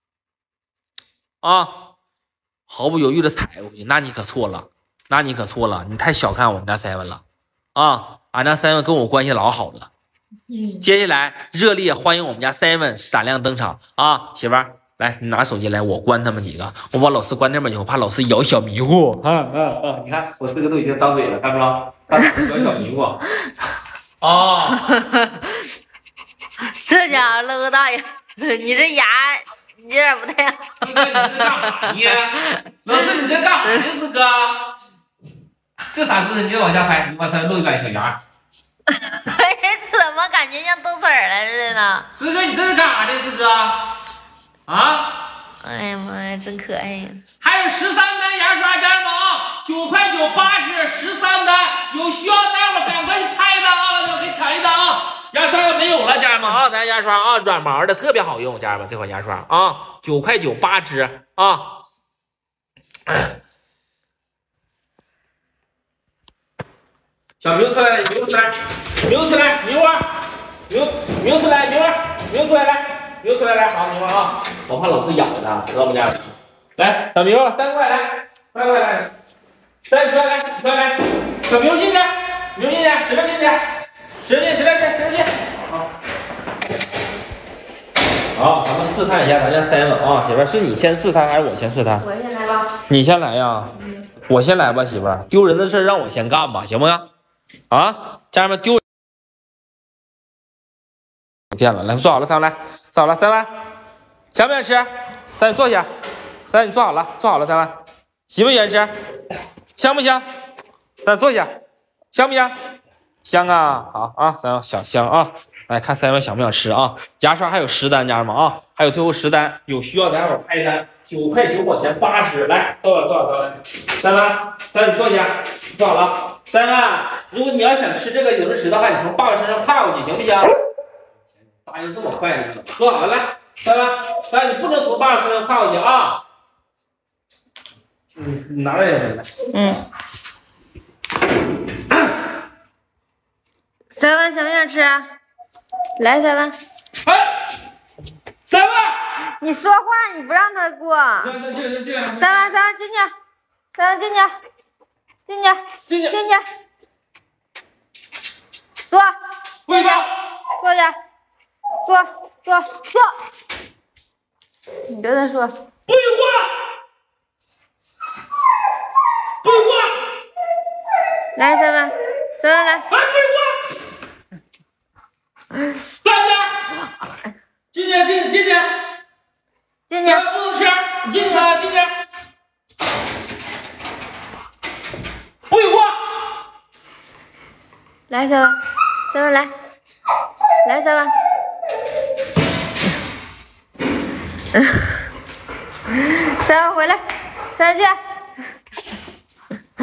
啊！毫不犹豫的踩过去，那你可错了，那你可错了，你太小看我们家 seven 了啊！俺家 seven 跟我关系老好了。嗯，接下来热烈欢迎我们家 seven 闪亮登场啊！媳妇儿，来，你拿手机来，我关他们几个，我把老四关那边去，我怕老四咬小迷糊。啊啊啊！你看我四个都已经张嘴了，看不着？看咬小迷糊。啊！ 这家伙乐个大爷，你这牙。有点不太好。 四哥，你这干啥呢？老师，你这干啥呢？四哥，这啥姿势？你再往下拍，你往上露一杆小牙。 哎，这怎么感觉像豆粉了似的呢？ 四哥，你这是干啥呢？四哥，啊？ 哎呀妈呀，真可爱呀！ 还有十三单牙刷，家人们啊，九块九八支，十三单，有需要待会儿赶快去拍的啊，老铁给抢一单啊！牙刷要没有了，家人们啊，咱牙刷啊，软毛的特别好用，家人们这款牙刷啊，九块九八支啊。小牛出来了，牛出来，牛出来，牛啊，牛牛出来，牛啊，牛出来来，牛出来来，好牛啊！我怕老是咬它，知道不家人？来，小牛三块来，三块来，三出来来，出来来，小牛进去，牛进去，使劲进去。使劲，使劲，使劲！好，好，咱们试探一下咱家 seven 啊，媳妇儿，是你先试探还是我先试探？ 我先来吧。你先来呀？嗯、我先来吧，媳妇儿。丢人的事让我先干吧，行不行？啊，家人们丢人。骗了，来坐好了，三来，坐好了，三万，想不想吃？咱坐下，咱你坐好了，坐好了，三万，喜不喜欢吃？香不香？咱坐下，香不香？香啊，好啊，咱要小香啊，来看三位想不想吃啊？牙刷还有十单，家人们啊，还有最后十单，有需要待会儿拍单，九块九毛钱八支，来，坐了坐了坐了，三万，三你坐下，坐好了，三万，如果你要想吃这个零食的话，你从爸爸身上跨过去，行不行？答应这么快呢？坐好了，来，三万，三你不能从爸爸身上跨过去啊，你你拿来点来，嗯。 三万想不想吃？来，三万。 哎，三万！ 你说话，你不让他过。三万，三万进去，三万进去，进去，进去，进去。坐，坐下，坐下，坐，坐，坐。你跟他说。不许过！不许过！ 来，三万，三万来。 哎，不许过！站着，进去，进去，进去， 进去， 不能吃，进去，进去， 来三万，三万来，来三万。三万回来，三万去。不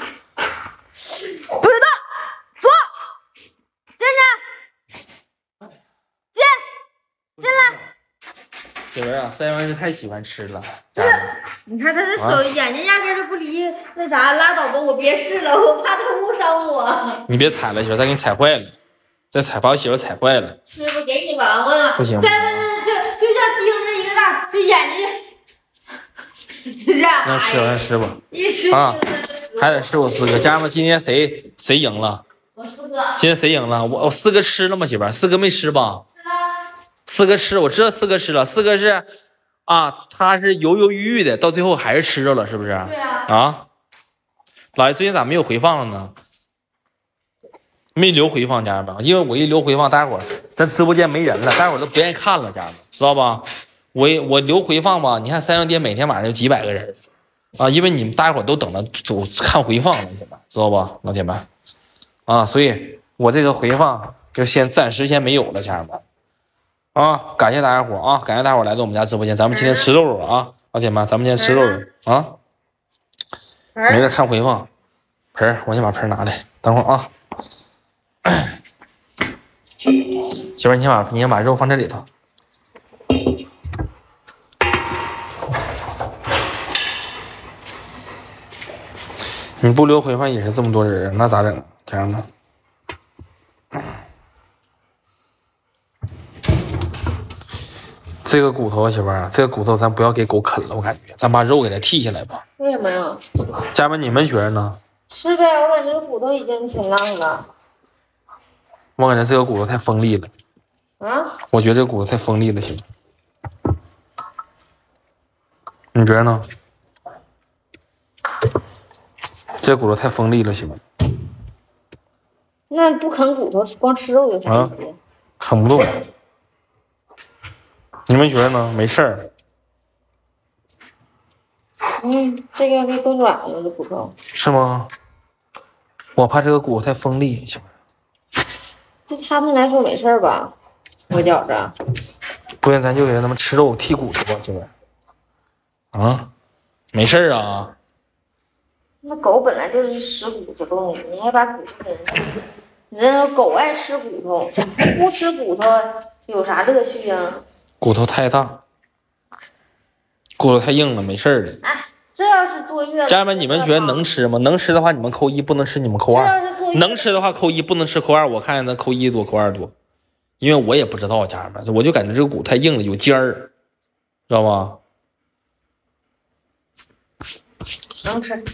许动，坐，进去，进，进来。 雪文啊，三万是太喜欢吃了，家人们。 你看他这手、啊、眼睛压根就不离那啥，拉倒吧，我别试了，我怕他误伤我。 你别踩了，媳妇，再给你踩坏了，再踩把我媳妇踩坏了。 师傅给你玩玩了， 不行， 再再再就就像盯着一个大，就眼睛就这样。 那吃完吃吧， 一吃啊，还得是我四哥。家人们，今天谁谁赢了？ 我四哥。 今天谁赢了？我我四哥吃了吗？媳妇，四哥没吃吧？ 吃了。 四哥吃，我知道四哥吃了，四哥是。啊，他是犹犹豫豫的，到最后还是吃着了，是不是？ 对啊。 啊，老爷最近咋没有回放了呢？没留回放，家人们，因为我一留回放，大家伙咱直播间没人了，大家伙都不愿意看了，家人们，知道吧？我我留回放吧，你看三阳爹每天晚上有几百个人啊，因为你们大家伙都等着走看回放了，老铁们，知道吧，老铁们？啊，所以我这个回放就先暂时先没有了，家人们。啊，感谢大家伙啊！感谢大家伙来到我们家直播间，咱们今天吃肉肉啊，老铁们，咱们今天吃肉肉啊！没事看回放，盆儿，我先把盆拿来，等会儿啊。媳妇，你先把你先把肉放这里头。你不留回放也是这么多人，那咋整？家人们。这个骨头，媳妇儿，这个骨头咱不要给狗啃了，我感觉，咱把肉给它剔下来吧。 为什么呀？ 家人们，你们觉得呢？ 是呗，我感觉这骨头已经挺烂了。 我感觉这个骨头太锋利了。 啊？我觉得这个骨头太锋利了，媳妇儿。你觉得呢？这骨头太锋利了，媳妇儿。 那不啃骨头，光吃肉有啥意思？啊、 啃不动。你们觉得呢？没事儿。 嗯，这个给更软了，这骨头。 是吗？我怕这个骨头太锋利，媳妇儿。 对他们来说没事儿吧？我觉着。 不然咱就给他们吃肉剔骨头吧，媳妇儿。啊，没事儿啊。 那狗本来就是食骨头动物，你还把骨头给人家？你这说狗爱吃骨头，不吃骨头有啥乐趣啊？ 骨头太大，骨头太硬了，没事儿的。 哎，这要是坐月子， 家人们，你们觉得能吃吗？能吃的话，你们扣一；不能吃，你们扣二。能吃的话扣一，不能吃扣二。我看见他扣一多，扣二多，因为我也不知道，家人们，我就感觉这个骨太硬了，有尖儿，知道吗？ 能吃。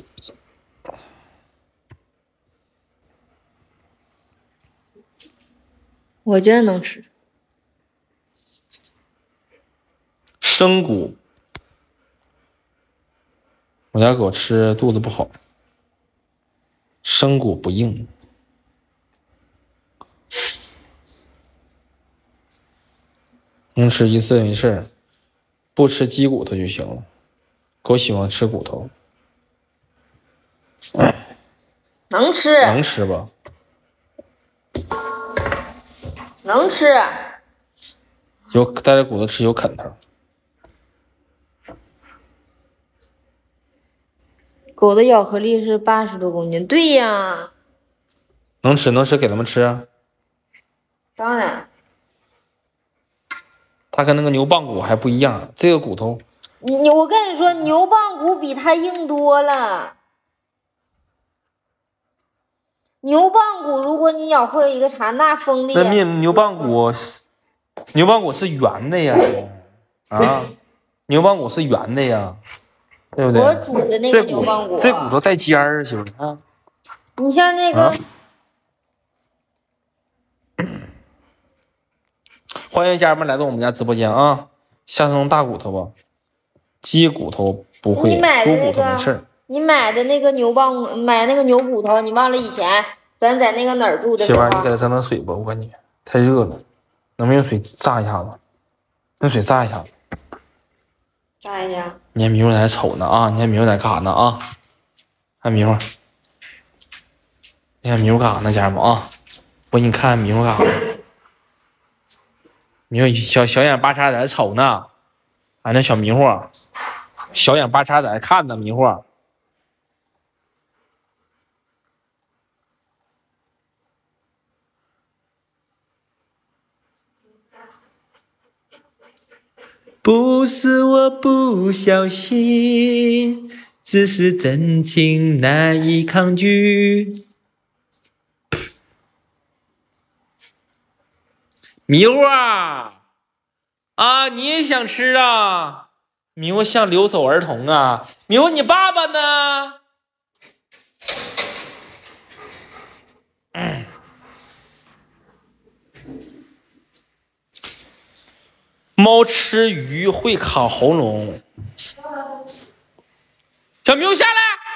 我觉得能吃。 生骨，我家狗吃肚子不好，生骨不硬。能吃一次没事，不吃鸡骨头就行了。狗喜欢吃骨头。 能吃。 能吃吧？ 能吃。 有带着骨头吃有啃头。 狗的咬合力是八十多公斤，对呀。 能吃能吃，给他们吃啊。 当然。 它跟那个牛棒骨还不一样，这个骨头。 你我跟你说，牛棒骨比它硬多了。牛棒骨，如果你咬破一个啥，那锋利。 那面牛棒骨，牛棒骨是圆的呀，啊，牛棒骨是圆的呀。对不对？ 我煮的那个牛棒骨、啊， 这骨头带尖儿，媳妇儿啊。 你像那个、啊， 欢迎家人们来到我们家直播间啊！下次用大骨头吧，鸡骨头不会， 那猪骨头没事。 你买的那个牛棒，买那个牛骨头，你忘了以前咱在那个哪儿住的时候？ 媳妇儿，你给它整点水吧，我感觉太热了，能不能用水炸一下子？用水炸一下子。 炸一下。 你看迷糊在那瞅呢啊！你看迷糊在干啥呢啊？看迷糊。 你看迷糊干啥呢，家人们啊？我给你看迷糊干啥？迷糊小小眼巴叉在那瞅呢，俺那小迷糊，小眼巴叉在那看呢，迷糊。不是我不小心，只是真情难以抗拒。迷糊啊，啊，你也想吃啊？迷糊像留守儿童啊。迷糊，你爸爸呢？嗯。猫吃鱼会卡喉咙。小迷糊下来！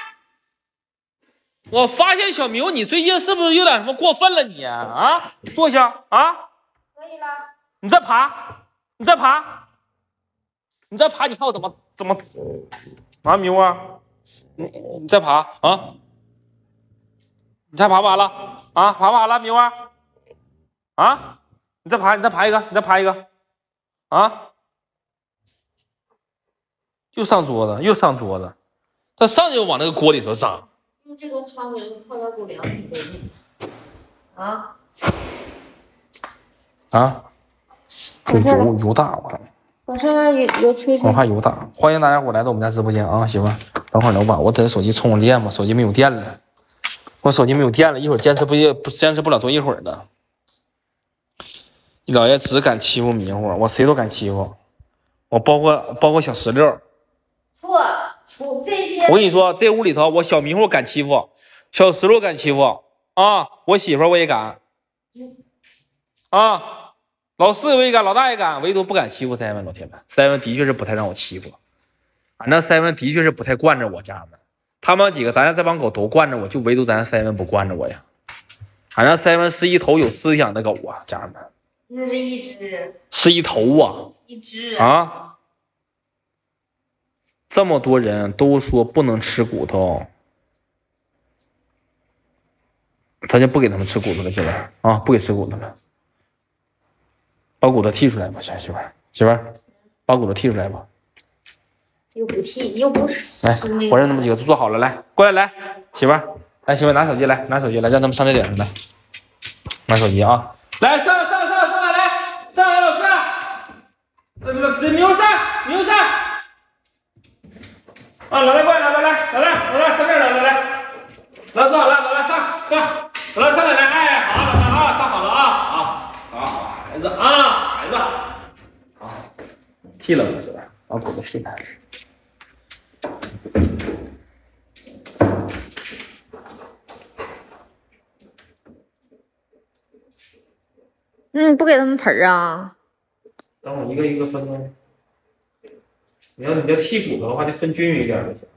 我发现小迷糊，你最近是不是有点什么过分了你？啊，坐下啊！ 可以了。 你再爬，你再爬，你再爬！你看我怎么怎么啊，迷糊啊！你你再爬啊！你再爬不爬了啊？爬不爬了，迷糊啊？你再爬，你再爬一个，你再爬一个啊！又上桌子，又上桌子，他上就往那个锅里头扎。 用这个汤给它泡到狗粮里头。啊啊！这油油大，我看。 往上面油油吹吹。 我怕油大。欢迎大家伙来到我们家直播间啊，媳妇儿，等会儿能把我等手机充会电吧，手机没有电了，我手机没有电了，一会儿坚持不不坚持不了多一会儿的。你老爷只敢欺负迷糊，我谁都敢欺负，我包括包括小石榴。 错，我这些。 我跟你说，这屋里头我小迷糊敢欺负，小石榴敢欺负啊，我媳妇儿我也敢啊，老四我也敢，老大也敢，唯独不敢欺负 seven 老铁们。seven 的确是不太让我欺负，反正 seven 的确是不太惯着我家们，他们几个咱家这帮狗都惯着我，就唯独咱 seven 不惯着我呀。反正 seven 是一头有思想的狗啊，家人们。 那是一只。 是一头啊。 一只啊。这么多人都说不能吃骨头，咱就不给他们吃骨头了，媳妇儿啊，不给吃骨头了，把骨头剔出来吧，小媳妇儿，媳妇儿，把骨头剔出来吧。 又不剔，又不是。 来，我让他们几个都做好了，来，过来，来，媳妇儿，来，媳妇儿拿手机来，拿手机来，让他们上这点上来，拿手机啊，来上上上上来，来，上来，老师，老师，迷糊上，迷糊上。啊，老大过来，老大来，老大，老大上这儿来，老大，老大坐好了，老大上上，老大上来来，哎，好，老大啊，上好了啊，好，好，好，孩子啊，孩子，好，剃了吧，是吧？把骨头剃开。 嗯，不给他们盆儿啊？ 等我一个一个分呢。你要你要剔骨头的话，就分均匀一点就行。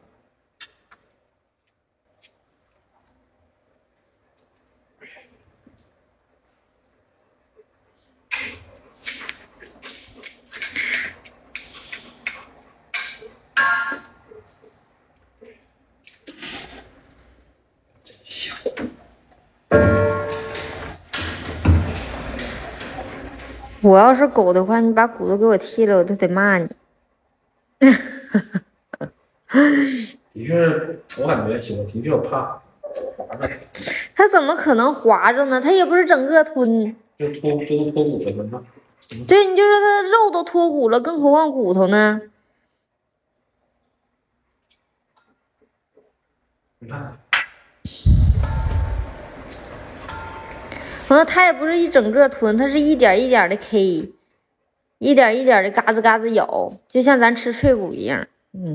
真香。 我要是狗的话，你把骨头给我剔了，我都得骂你。 的确是，我感觉媳妇的确有怕。 它怎么可能滑着呢？它也不是整个吞。 就脱，就都脱骨了吗？ 对，你就说它肉都脱骨了，更何况骨头呢？ 你看。 完了，它也不是一整个吞，它是一点一点的 K， 一点一点的嘎吱嘎吱咬，就像咱吃脆骨一样。嗯。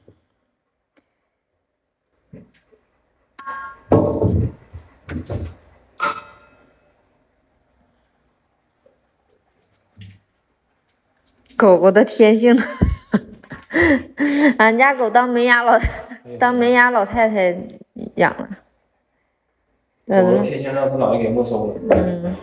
狗狗的天性，俺家狗当门牙老当门牙老太太养了。 狗狗天性让他姥爷给没收了。 嗯。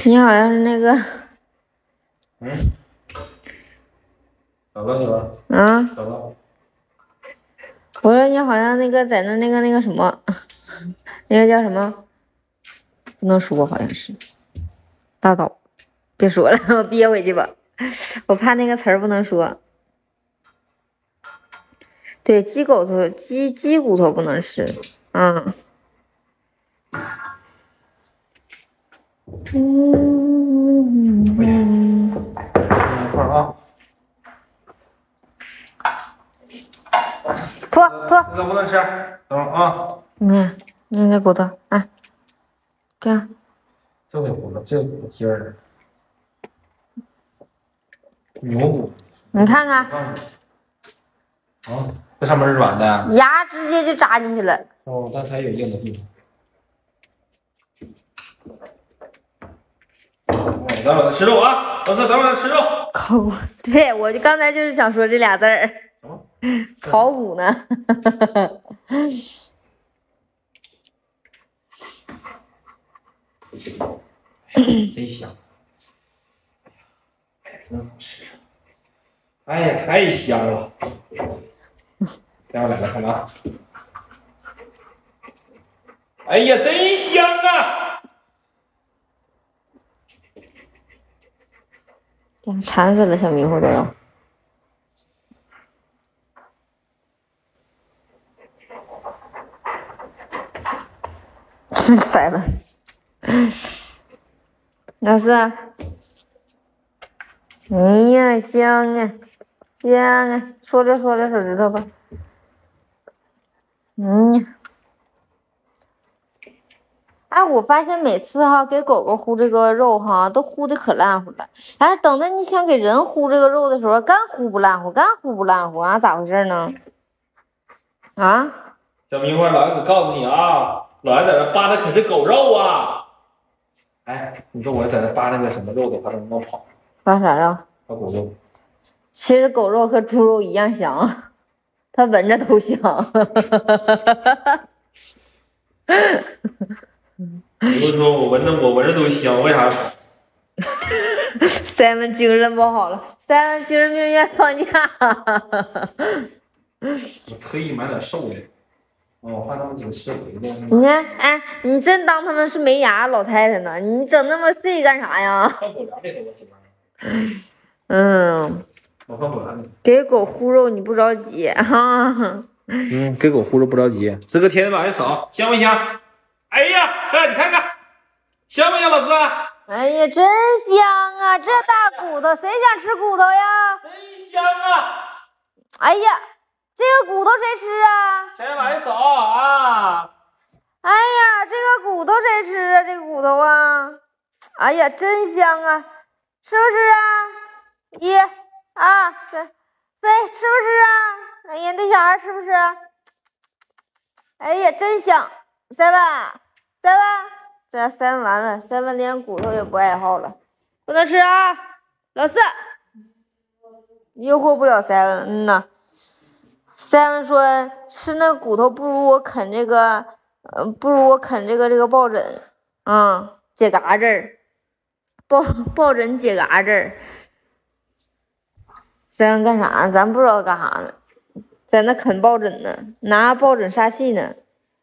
你好像是那个。 嗯。咋了你吧？ 啊？ 咋了？ 我说你好像那个在那那个那个什么，那个叫什么？不能说，好像是。拉倒，别说了，我憋回去吧，我怕那个词儿不能说。对，鸡骨头，鸡鸡骨头不能吃，嗯。嗯。 嗯。一块儿啊。 脱脱。 这个不能吃，等会儿啊。 嗯，那个骨头啊，看。 这个骨头，这个骨尖儿。牛骨。 你看看。 啊，这上面是软的呀？ 牙直接就扎进去了。 哦，但它有硬的地方。哦，咱把它吃肉啊！老师，咱把它吃肉。 烤骨，对我就刚才就是想说这俩字儿。 什么？ 烤骨呢？ 贼香！哎，真好吃！哎呀，太香了！再我来了，看着啊！哎呀，真香啊！ 馋死了，小迷糊都要。塞了。老师。哎呀，香啊，香啊！搓着搓着手指头吧。嗯。哎，我发现每次哈给狗狗烀这个肉哈，都烀的可烂乎了。哎，等着你想给人烀这个肉的时候，干烀不烂乎，干烀不烂乎啊？咋回事呢？啊？ 小迷糊，老爷可告诉你啊，老爷在这扒的可是狗肉啊！哎，你说我在这扒那个什么肉的话，它能不能跑？ 扒啥肉？ 扒狗肉。 其实狗肉和猪肉一样香，它闻着都香。 你不是说我闻着我闻着都香，为啥？ 塞文精神不好了，塞文精神病院放假。 我特意买点瘦的，哦，我怕他们整吃肥的。 你看，哎，你真当他们是没牙老太太呢？你整那么碎干啥呀？ 放狗粮里头，我媳妇儿。 嗯。 我放狗粮里。 给狗烀肉你不着急哈。 嗯，给狗烀肉不着急。这个天天往下扫，香不香？哎呀，哎，你看看，香不香，老师？ 哎呀，真香啊！这大骨头，谁想吃骨头呀？ 真香啊！ 哎呀，这个骨头谁吃啊？ 天天往下扫啊！ 哎呀，这个骨头谁吃啊？这个骨头啊！哎呀，真香啊！吃不吃啊？一、二、三，飞，吃不吃啊？哎呀，那小孩吃不吃？哎呀，真香！seven，seven，这三完了，seven连骨头也不爱好了，不能吃啊！老四，诱惑不了 seven， 嗯呐 ，seven 说吃那骨头不如我啃这个，呃，不如我啃这个这个抱枕，嗯，解嘎子儿，抱抱枕解嘎子儿。seven 干啥？咱不知道干啥呢，在那啃抱枕呢，拿抱枕杀气呢。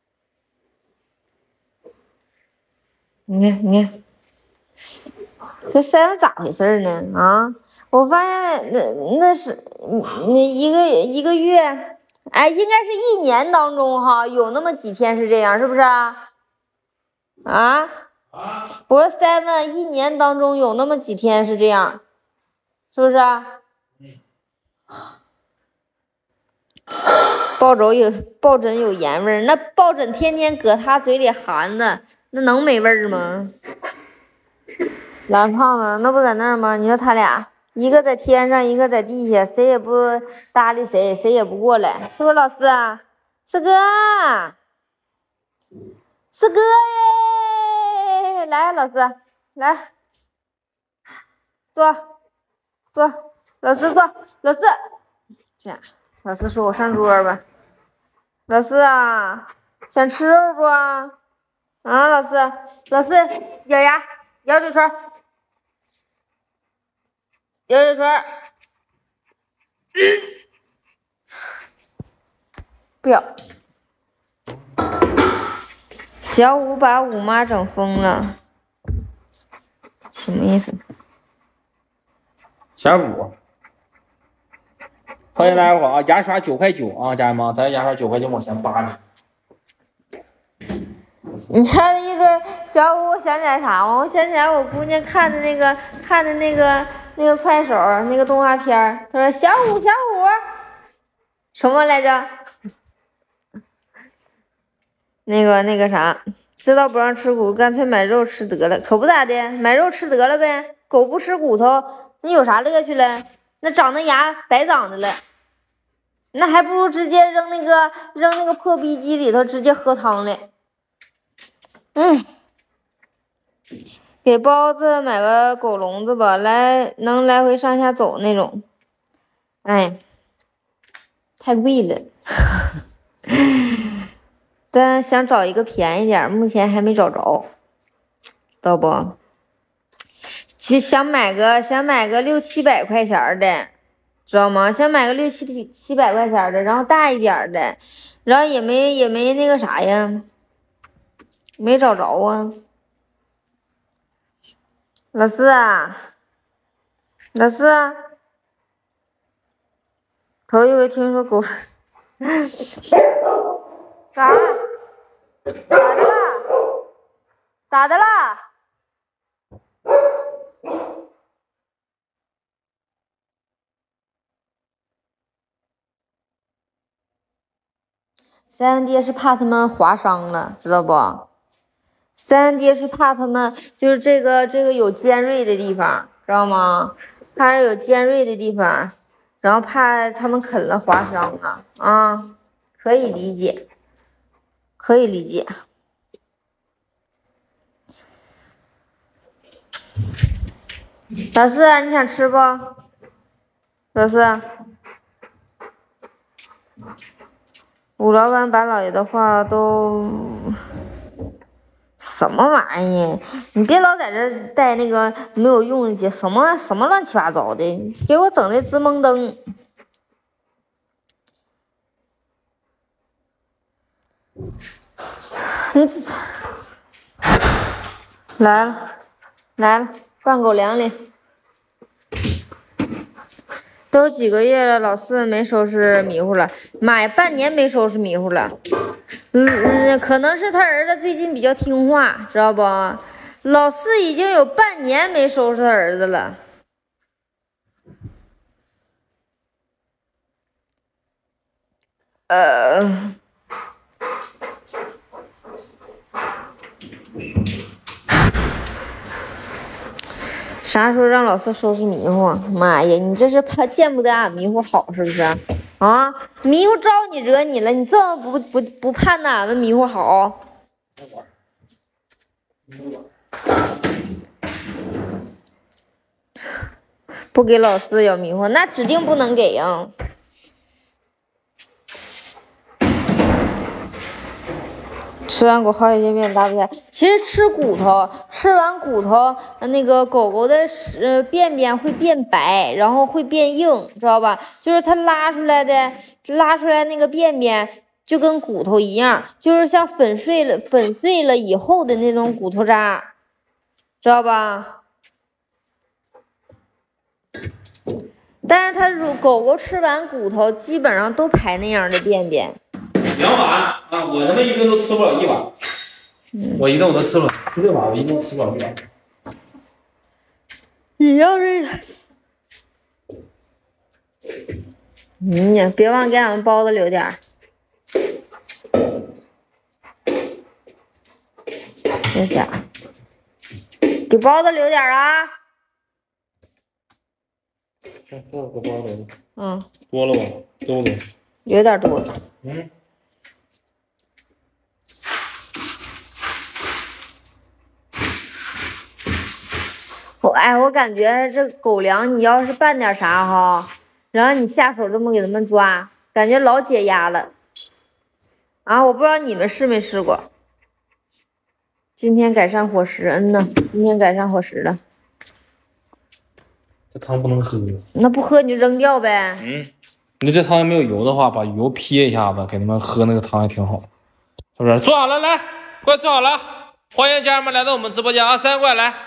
你看，你看，这 seven 咋回事呢？啊，我发现那那是那一个一个月，哎，应该是一年当中哈，有那么几天是这样，是不是啊？啊？ 啊！ 我说 seven 一年当中有那么几天是这样，是不是啊？抱枕有抱枕有盐味儿，那抱枕天天搁他嘴里含呢，那能没味儿吗？蓝胖子那不在那儿吗？你说他俩一个在天上，一个在地下，谁也不搭理谁，谁也不过来，是不是老四啊？四哥，四哥耶！来，老四来，坐坐，老四坐，老四这样。老四说：“我上桌吧。”老四啊，想吃肉不？啊，老四，老四咬牙，咬嘴唇， 药水水。不要。小五把五妈整疯了，什么意思？ 小五，欢迎大家伙啊！牙刷九块九啊，家人们，咱牙刷九块九，往前扒着。 你看一说小五，我想起来啥吗？我想起来我姑娘看的那个看的那个那个快手那个动画片，她说小五小五，什么来着？那个那个啥，知道不让吃骨，干脆买肉吃得了，可不咋的，买肉吃得了呗。狗不吃骨头，你有啥乐趣了？那长的牙白长的了，那还不如直接扔那个扔那个破逼机里头，直接喝汤嘞。嗯，给包子买个狗笼子吧，来能来回上下走那种。哎，太贵了。但想找一个便宜点，目前还没找着，知道不？其实想买个想买个六七百块钱的，知道吗？想买个六七七百块钱的，然后大一点的，然后也没也没那个啥呀，没找着啊。老四啊，老四啊，头一回听说狗。咋？咋的了？咋的了？三爹是怕他们划伤了，知道不？三爹是怕他们就是这个这个有尖锐的地方，知道吗？怕有尖锐的地方，然后怕他们啃了划伤了啊，可以理解。可以理解。老四，你想吃不？老四，武老板把老爷的话都什么玩意儿？你别老在这带那个没有用的节，什么什么乱七八糟的，给我整的直蒙登。你来了，来了，灌狗粮里。都几个月了，老四没收拾迷糊了。妈呀，半年没收拾迷糊了。嗯嗯，可能是他儿子最近比较听话，知道不？老四已经有半年没收拾他儿子了。呃。啥时候让老四收拾迷糊？妈呀，你这是怕见不得俺迷糊好是不是？啊，迷糊招你惹你了？你这么不不不盼俺们迷糊好？不给老四要迷糊，那指定不能给呀。吃完骨好几天便大不下。其实吃骨头，吃完骨头，那个狗狗的呃便便会变白，然后会变硬，知道吧？就是它拉出来的，拉出来那个便便就跟骨头一样，就是像粉碎了粉碎了以后的那种骨头渣，知道吧？但是它如狗狗吃完骨头，基本上都排那样的便便。 两碗啊，我他妈一顿都吃不了一碗，嗯、我一顿我都吃不了，就这碗我一顿吃不了一碗。 你要是，嗯呀，别忘给俺们包子留点儿。留点儿，给包子留点儿啊。 这这个包子， 嗯， 多了吧？多不多？ 有点多。 嗯。 我哎，我感觉这狗粮，你要是办点啥哈，然后你下手这么给他们抓，感觉老解压了。啊，我不知道你们试没试过。今天改善伙食，嗯呐，今天改善伙食了。 这汤不能喝。 那不喝你就扔掉呗。 嗯，你这汤要没有油的话，把油撇一下子，给他们喝那个汤还挺好，是不是？坐好了，来，快坐好了，欢迎家人们来到我们直播间啊！三过来，来，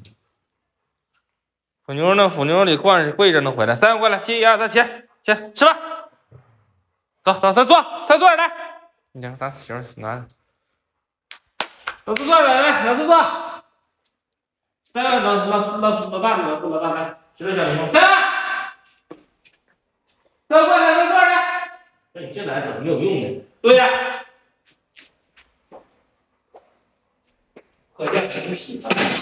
腐妞呢？腐妞里跪跪着呢，回来，三过来，起，一二三，起，起，吃饭，走走，再坐，再坐着来，你看咱媳妇拿着，老师坐着来，老师坐，三个老老老老大老老大来，指着小明，三个。再过来，再过来！那你这来怎么没有用呢？对呀、啊，可见很皮。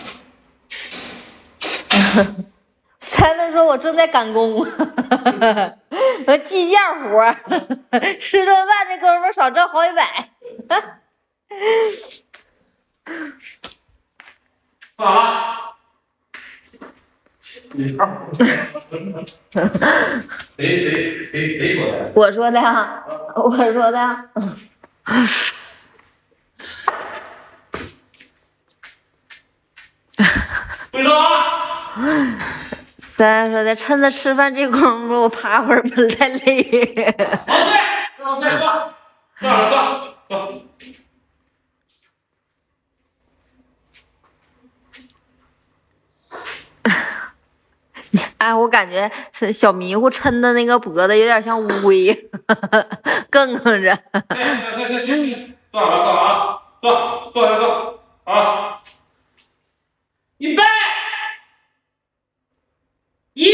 才能说我正在赶工，我计件活，吃顿饭的功夫少挣好几百。 好了。谁谁谁谁说的？ 我说的，我说的。 对了。 三说的，趁着吃饭这功夫，我趴会儿吧，太累。 好，对，让我再坐，坐好坐坐。 哎，我感觉是小迷糊抻的那个脖子有点像乌龟，更更着。 坐好了，坐好了，坐坐下坐啊！预备，一，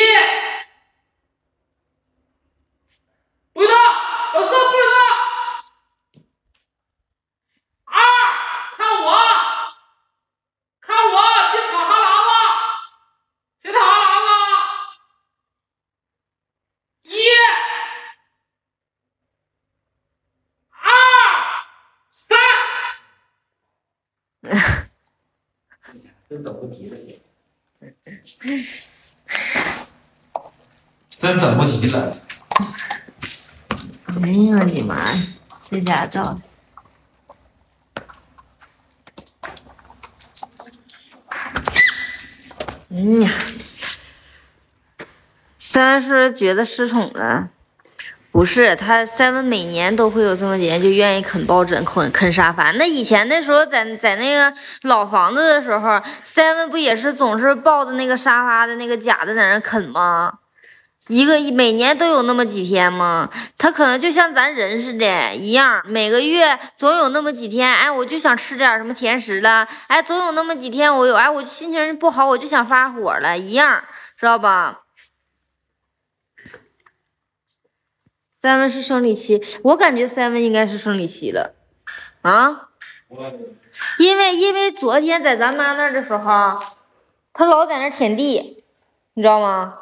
不许动，老师不许动。二，看我，看我，别淌哈喇子，谁淌哈喇子？一，二，三，真等不及了，真等不及了。 哎呀我的妈呀，这家照的。嗯呀，三是觉得失宠了。不是，他 seven 每年都会有这么几天就愿意啃抱枕、啃啃沙发。那以前的时候在，在那个老房子的时候 ，seven 不也是总是抱着那个沙发的那个夹子在那啃吗？一个每年都有那么几天吗？他可能就像咱人似的一样，每个月总有那么几天，哎，我就想吃点什么甜食了，哎，总有那么几天我有，哎，我心情不好，我就想发火了，一样，知道吧？三文是生理期，我感觉三文应该是生理期了，啊，因为因为昨天在咱妈那儿的时候，他老在那儿舔地，你知道吗？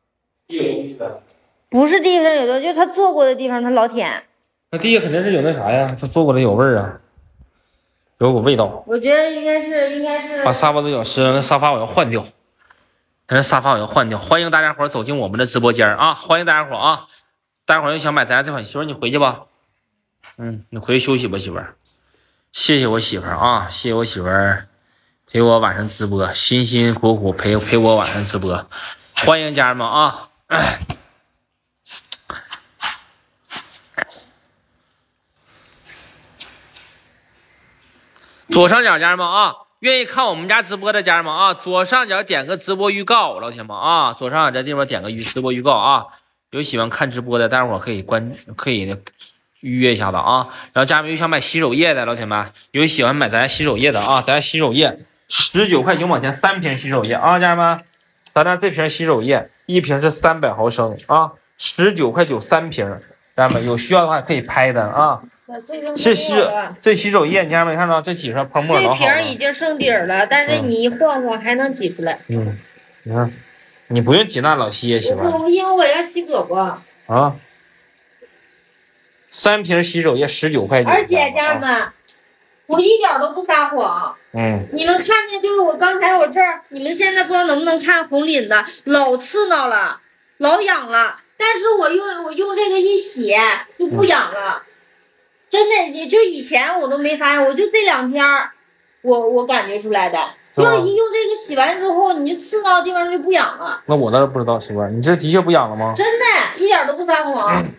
不是地上有的，就是他坐过的地方，他老舔。 那地下肯定是有那啥呀，他坐过的有味儿啊，有股味道。 我觉得应该是应该是。 把沙发都咬湿了，那沙发我要换掉，那沙发我要换掉。欢迎大家伙走进我们的直播间啊！欢迎大家伙啊！大家伙要想买咱家这款，媳妇儿你回去吧，嗯，你回去休息吧，媳妇儿。谢谢我媳妇儿啊，谢谢我媳妇儿陪我晚上直播，辛辛苦苦陪陪我晚上直播。欢迎家人们啊！左上角家人们啊，愿意看我们家直播的家人们啊，左上角点个直播预告，老铁们啊，左上角这地方点个预直播预告啊，有喜欢看直播的，待会儿可以关可以预约一下子啊。然后家人们有想买洗手液的，老铁们有喜欢买咱家洗手液的啊，咱家洗手液十九块九毛钱三瓶洗手液啊，家人们，咱家这瓶洗手液一瓶是三百毫升啊，十九块九三瓶，家人们有需要的话可以拍单啊。这洗这洗手液，你看没看到？这挤出来泡沫老好了。 这瓶已经剩底儿了，但是你一晃晃还能挤出来。 嗯，你看，你不用挤那老稀，媳妇儿。 我因为我要洗胳膊。 啊。三瓶洗手液十九块九。 而且家人们，啊、我一点都不撒谎。 嗯。 你们看见就是我刚才我这儿，你们现在不知道能不能看红领子，老刺挠了，老痒了。但是我用我用这个一洗就不痒了。嗯，真的，也就以前我都没发现，我就这两天儿， 我我感觉出来的，就是一用这个洗完之后，你刺挠的地方就不痒了。 那我倒是不知道，媳妇儿，你这的确不痒了吗？ 真的，一点都不撒谎。嗯、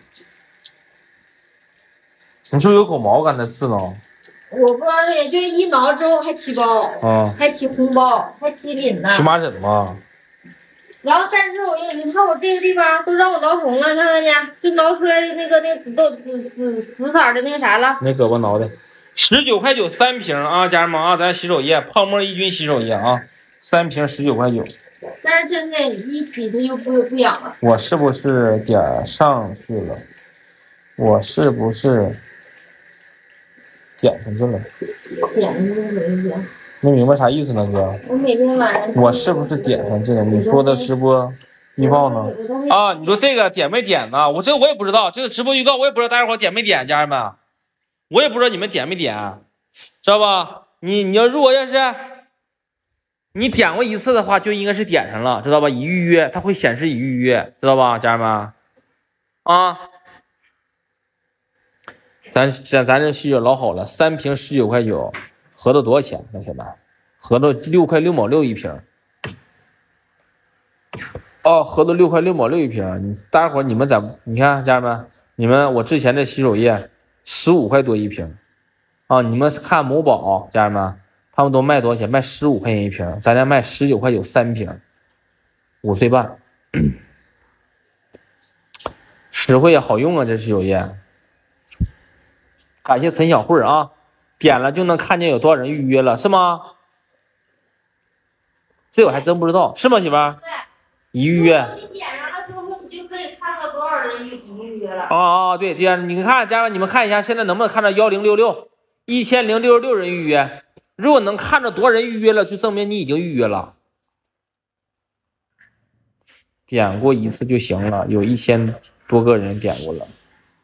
你是不是有狗毛刚才刺挠？ 我不知道这个，就是一挠之后还起包，啊，还起红包，还起鳞呢。 荨麻疹吗？ 然后，但是我你看我这个地方都让我挠红了，看看去，就挠出来那个那个紫豆紫紫紫色的那个啥了。 那胳膊挠的。十九块九三瓶啊，家人们啊，咱洗手液泡沫抑菌洗手液啊，三瓶十九块九。 但是真的，一洗它又不不痒了。 我是不是点上去了？我是不是点上去了？ 点上去了， 没明白啥意思呢，哥？ 我每天晚上。 我是不是点上去了？你说的直播预报呢？啊，你说这个点没点呢？我这个我也不知道，这个直播预告我也不知道大家伙点没点，家人们。我也不知道你们点没点，知道吧？你你要如果要是你点过一次的话，就应该是点上了，知道吧？已预约，它会显示已预约，知道吧，家人们？啊，咱咱咱这洗手老好了，三瓶十九块九，合到多少钱？同学们，合到六块六毛六一瓶。哦，合到六块六毛六一瓶。你大家伙你们在你看家人们，你们我之前的洗手液。十五块多一瓶，啊！你们看某宝，家人们，他们都卖多少钱？卖十五块钱一瓶，咱家卖十九块九三瓶，五岁半，实惠好用啊！这洗手液，感谢陈小慧啊，点了就能看见有多少人预约了，是吗？这我还真不知道，是吗，媳妇儿？已预约。你点上了之后，你就可以看到多少人预已预约了。哦哦，对对呀，你看家人们，你们看一下，现在能不能看到幺零六六一千零六十六人预约？如果能看到多少人预约了，就证明你已经预约了。点过一次就行了，有一千多个人点过了。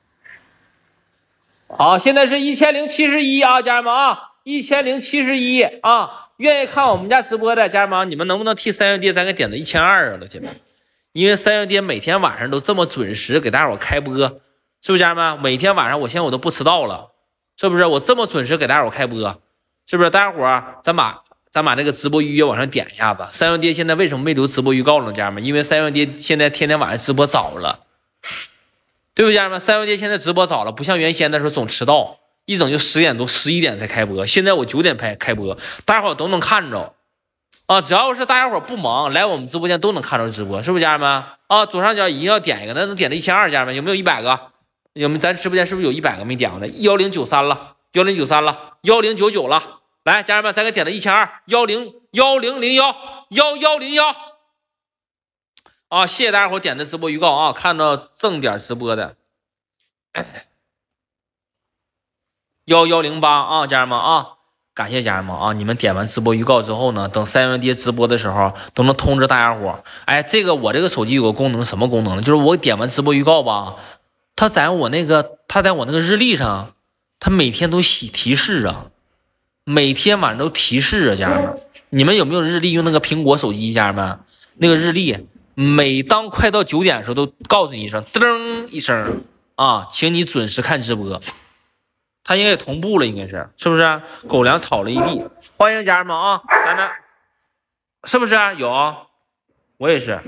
好，现在是一千零七十一啊，家人们啊，一千零七十一啊。愿意看我们家直播的家人们，你们能不能替三元爹咱给点到一千二啊，老铁们？因为三元爹每天晚上都这么准时给大伙开播，是不是家人们？每天晚上我现在我都不迟到了，是不是？我这么准时给大伙开播，是不是？大家伙咱把咱把这个直播预约往上点一下子。三元爹现在为什么没留直播预告呢，家人们？因为三元爹现在天天晚上直播早了，对不对，家人们？三元爹现在直播早了，不像原先的时候总迟到。一整就十点多、十一点才开播，现在我九点开开播，大家伙都能看着啊！只要是大家伙不忙，来我们直播间都能看着直播，是不是家人们啊？左上角一定要点一个，那能点到一千二，家人们有没有一百个？有没有？咱直播间是不是有一百个没点过的？幺零九三了，幺零九三了，幺零九九了，来，家人们，咱给点到一千二，幺零幺零零幺幺幺零幺啊！谢谢大家伙点的直播预告啊，看到正点直播的。幺幺零八啊，家人们啊，感谢家人们啊！你们点完直播预告之后呢，等三元爹直播的时候都能通知大家伙。哎，这个我这个手机有个功能，什么功能呢？就是我点完直播预告吧，它在我那个它在我那个日历上，它每天都洗提示啊，每天晚上都提示啊，家人们，你们有没有日历？用那个苹果手机，家人们，那个日历，每当快到九点的时候，都告诉你一声，噔一声啊，请你准时看直播。它应该也同步了，应该是是不是？狗粮炒了一地，欢迎家人们啊！咱这是不是有？我也是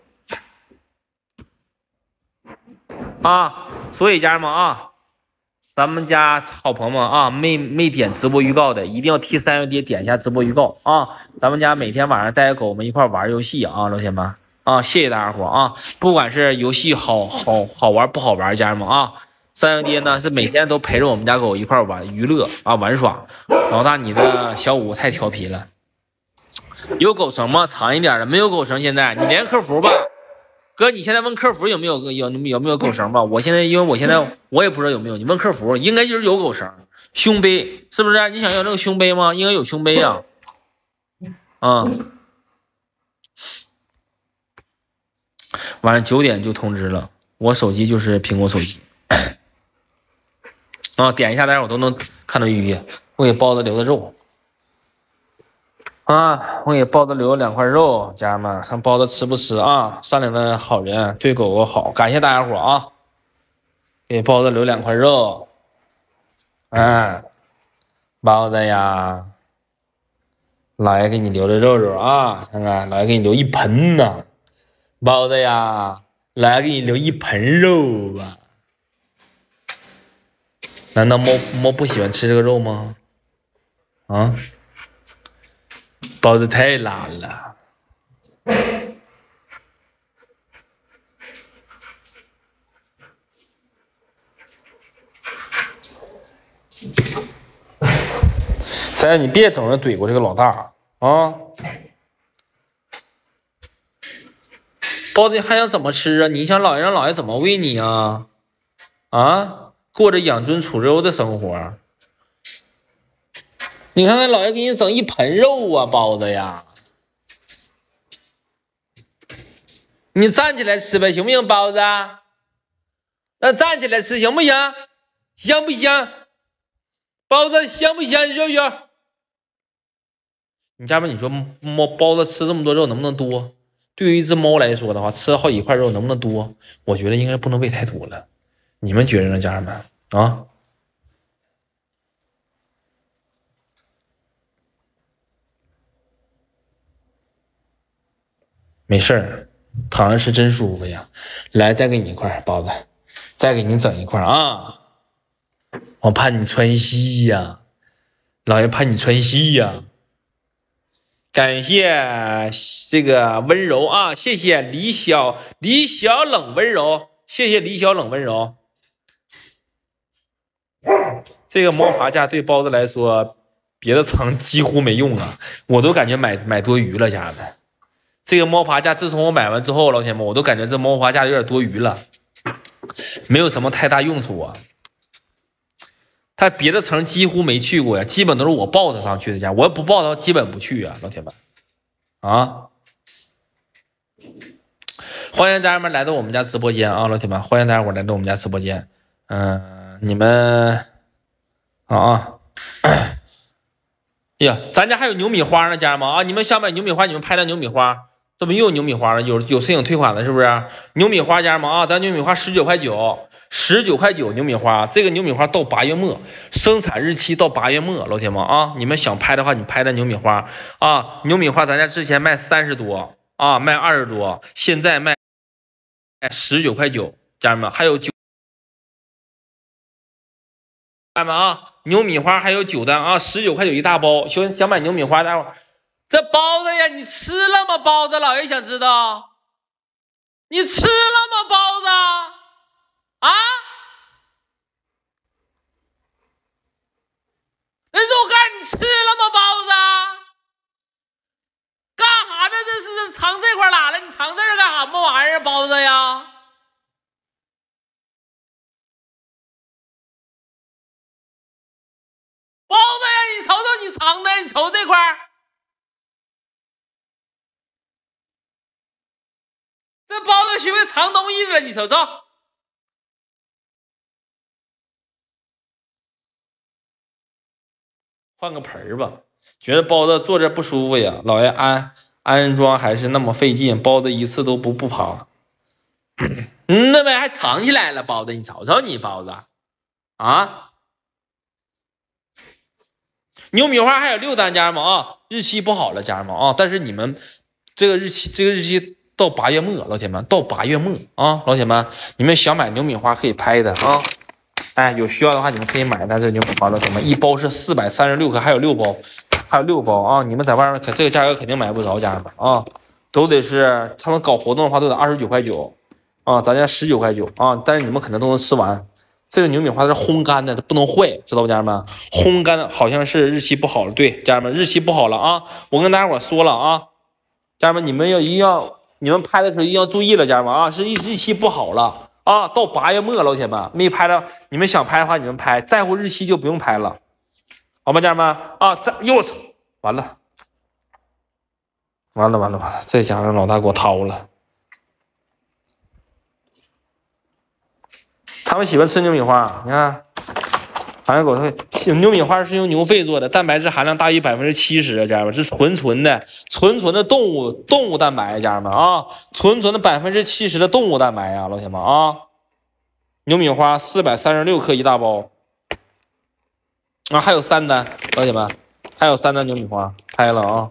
啊，所以家人们啊，咱们家好朋友们啊，没没点直播预告的，一定要替三元爹点一下直播预告啊！咱们家每天晚上带着狗们一块玩游戏啊，老铁们啊，谢谢大家伙啊！不管是游戏好好好玩不好玩，家人们啊。三元爹呢是每天都陪着我们家狗一块玩娱乐啊玩耍。老大，你的小五太调皮了，有狗绳吗？长一点的，没有狗绳。现在你连客服吧，哥，你现在问客服有没有有有没有狗绳吧？我现在因为我现在我也不知道有没有，你问客服，应该就是有狗绳。胸杯是不是？你想要这个胸杯吗？应该有胸杯啊。啊、嗯，晚上九点就通知了，我手机就是苹果手机。啊，点一下，大家我都能看到预约。我给包子留的肉啊，我给包子留了两块肉，家人们看包子吃不吃啊？善良的好人，对狗狗好，感谢大家伙啊！给包子留两块肉，哎，包子呀， 老爷给你留着肉肉啊，看看老爷给你留一盆呢，包子呀，老爷给你留一盆肉啊。难道猫猫不喜欢吃这个肉吗？啊，包子太辣了。三爷，你别总是怼过这个老大啊！包子还想怎么吃啊？你想老爷让老爷怎么喂你啊？啊，过着养尊处优的生活。你看看老爷给你整一盆肉啊，包子呀！你站起来吃呗，行不行，包子？那站起来吃行不行？香不香？包子香不香？肉肉？你家人们，你说猫包子吃这么多肉能不能多？对于一只猫来说的话，吃了好几块肉能不能多？我觉得应该不能喂太多了。你们觉得呢，家人们啊？没事儿，躺着吃真舒服呀。来，再给你一块包子，再给你整一块啊！我怕你穿稀呀，老爷怕你穿稀呀。感谢这个温柔啊，谢谢李小李小冷温柔，谢谢李小冷温柔。这个猫爬架对包子来说，别的层几乎没用啊，我都感觉买买多余了，家人们。这个猫爬架自从我买完之后，老铁们，我都感觉这猫爬架有点多余了，没有什么太大用处啊。它别的层几乎没去过呀，基本都是我抱它上去的家，我不抱它基本不去啊，老铁们。啊！欢迎家人们来到我们家直播间啊，老铁们，欢迎大家伙来到我们家直播间。嗯、呃，你们啊啊！呀，咱家还有牛米花呢，家人们啊！你们想买牛米花，你们拍的牛米花，这不又有牛米花了？有有摄影退款了，是不是？牛米花，家人们啊，咱牛米花十九块九，十九块九牛米花，这个牛米花到八月末，生产日期到八月末，老铁们啊，你们想拍的话，你拍的牛米花啊，牛米花咱家之前卖三十多啊，卖二十多，现在卖十九块九，家人们还有九。家人们啊，牛米花还有九单啊，十九块九一大包。想想买牛米花，待会儿这包子呀，你吃了吗？包子，老爷想知道，你吃了吗？包子啊？那肉干你吃了吗？包子干哈呢？这是藏这块哪了？你藏这儿干什么玩意儿？包子呀？包子呀，你瞅瞅你藏的，你瞅这块儿，这包子学会藏东西了，你瞅瞅。换个盆儿吧，觉得包子坐这不舒服呀，老爷安安装还是那么费劲，包子一次都不不跑。嗯，那边还藏起来了，包子，你瞅瞅你包子啊。牛米花还有六单，家人们啊，日期不好了，家人们啊，但是你们这个日期，这个日期到八月末，老铁们到八月末啊，老铁们，你们想买牛米花可以拍的啊，哎，有需要的话你们可以买，但是牛米花，老铁们一包是四百三十六克，还有六包，还有六包啊，你们在外面可这个价格肯定买不着，家人们啊，都得是他们搞活动的话都得二十九块九啊，咱家十九块九啊，但是你们可能都能吃完。这个牛米花是烘干的，它不能坏，知道不，家人们？烘干的好像是日期不好了，对，家人们，日期不好了啊！我跟大家伙说了啊，家人们，你们要一定要，你们拍的时候一定要注意了，家人们啊，是日期不好了啊，到八月末，老铁们没拍的，你们想拍的话，你们拍，在乎日期就不用拍了，好吧，家人们啊，在，哟操，完了，完了，完了，完了，这家伙老大给我掏了。他们喜欢吃牛米花，你看，好像狗会牛米花是用牛肺做的，蛋白质含量大于百分之七十啊，家人们，是纯纯的、纯纯的动物动物蛋白，家人们啊，纯纯的百分之七十的动物蛋白呀，老铁们啊，牛米花四百三十六克一大包，啊，还有三单，老铁们， 还有三段牛米花拍了啊。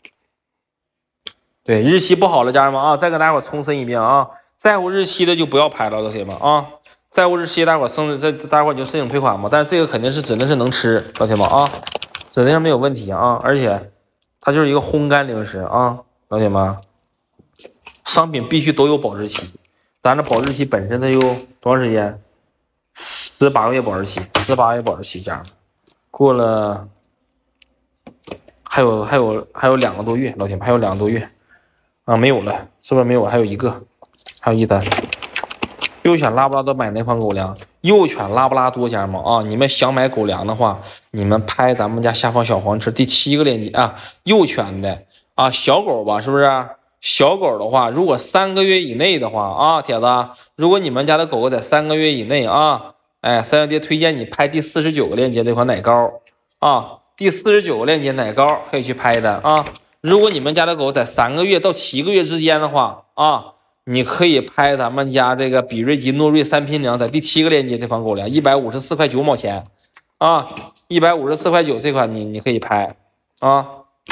对，日期不好了，家人们啊，再跟大家伙重申一遍啊，在乎日期的就不要拍了，老铁们啊，在乎日期大伙申这大伙就申请退款嘛，但是这个肯定是指定是能吃，老铁们啊，指定是没有问题啊，而且它就是一个烘干零食啊，老铁们，商品必须都有保质期，咱这保质期本身它有多长时间？十八个月保质期，十八个月保质期，家人们，过了还有还有还有两个多月，老铁们还有两个多月。啊，没有了，是不是没有？还有一个，还有一单。幼犬拉布拉多买哪款狗粮？幼犬拉布拉多，家人们啊，你们想买狗粮的话，你们拍咱们家下方小黄车第七个链接啊。幼犬的啊，小狗吧，是不是？小狗的话，如果三个月以内的话啊，铁子，如果你们家的狗狗在三个月以内啊，哎，三元爹推荐你拍第四十九个链接这款奶膏啊，第四十九个链接奶膏可以去拍的啊。如果你们家的狗在三个月到七个月之间的话啊，你可以拍咱们家这个比瑞吉诺瑞三拼粮，在第七个链接这款狗粮一百五十四块九毛钱啊，一百五十四块九这款你你可以拍啊。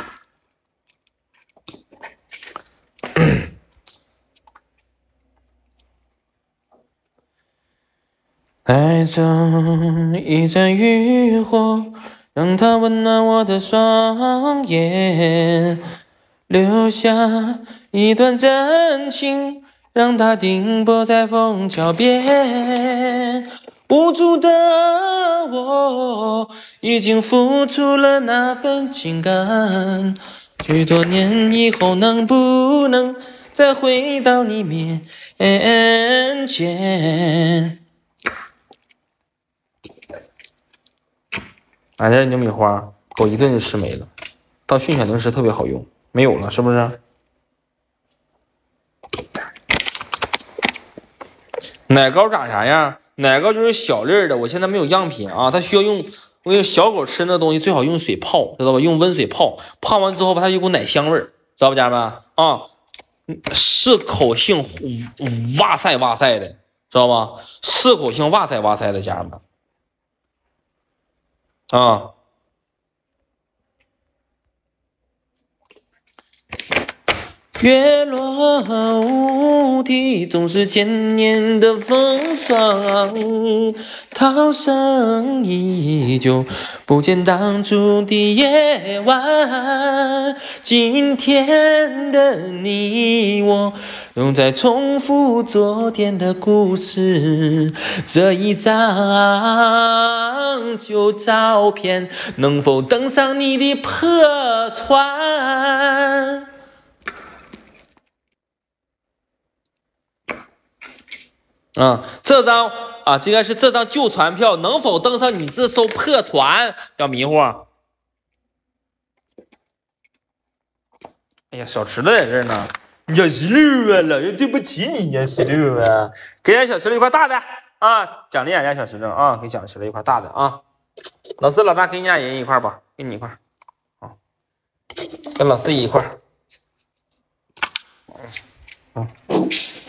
带着一盏渔火，让它温暖我的双眼。留下一段真情，让它停泊在枫桥边。无助的我，已经付出了那份情感。许多年以后，能不能再回到你面前？俺这牛米花，狗一顿就吃没了。当训犬零食特别好用。没有了，是不是？奶膏长啥样？奶膏就是小粒儿的，我现在没有样品啊。它需要用，我跟你小狗吃那东西最好用水泡，知道吧？用温水泡，泡完之后吧，它有股奶香味儿，知道不，家人们啊？适口性哇塞哇塞的，知道吧？适口性哇塞哇塞的，家人们啊。月落乌啼，总是千年的风霜。涛声依旧，不见当初的夜晚。今天的你我，又在重复昨天的故事。这一张旧照片，能否登上你的破船？啊、嗯，这张啊，这应该是这张旧船票能否登上你这艘破船？小迷糊。哎呀，小石头在这儿呢。小石榴啊，老爷对不起你呀，石榴啊，给俺小石榴一块大的啊，奖励俺家小石榴啊，给小石榴一块大的啊。老四老大给你俩人一块吧，给你一块啊，跟老四一块。嗯。嗯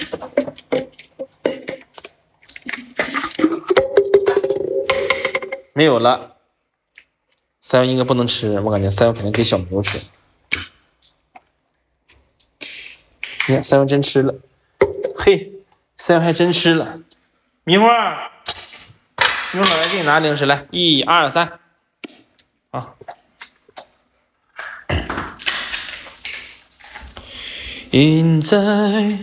没有了，三文应该不能吃，我感觉三文肯定给小牛吃。你看三文真吃了，嘿，三文还真吃了。迷糊，迷糊，老来给你拿零食来，一二三，啊。印在，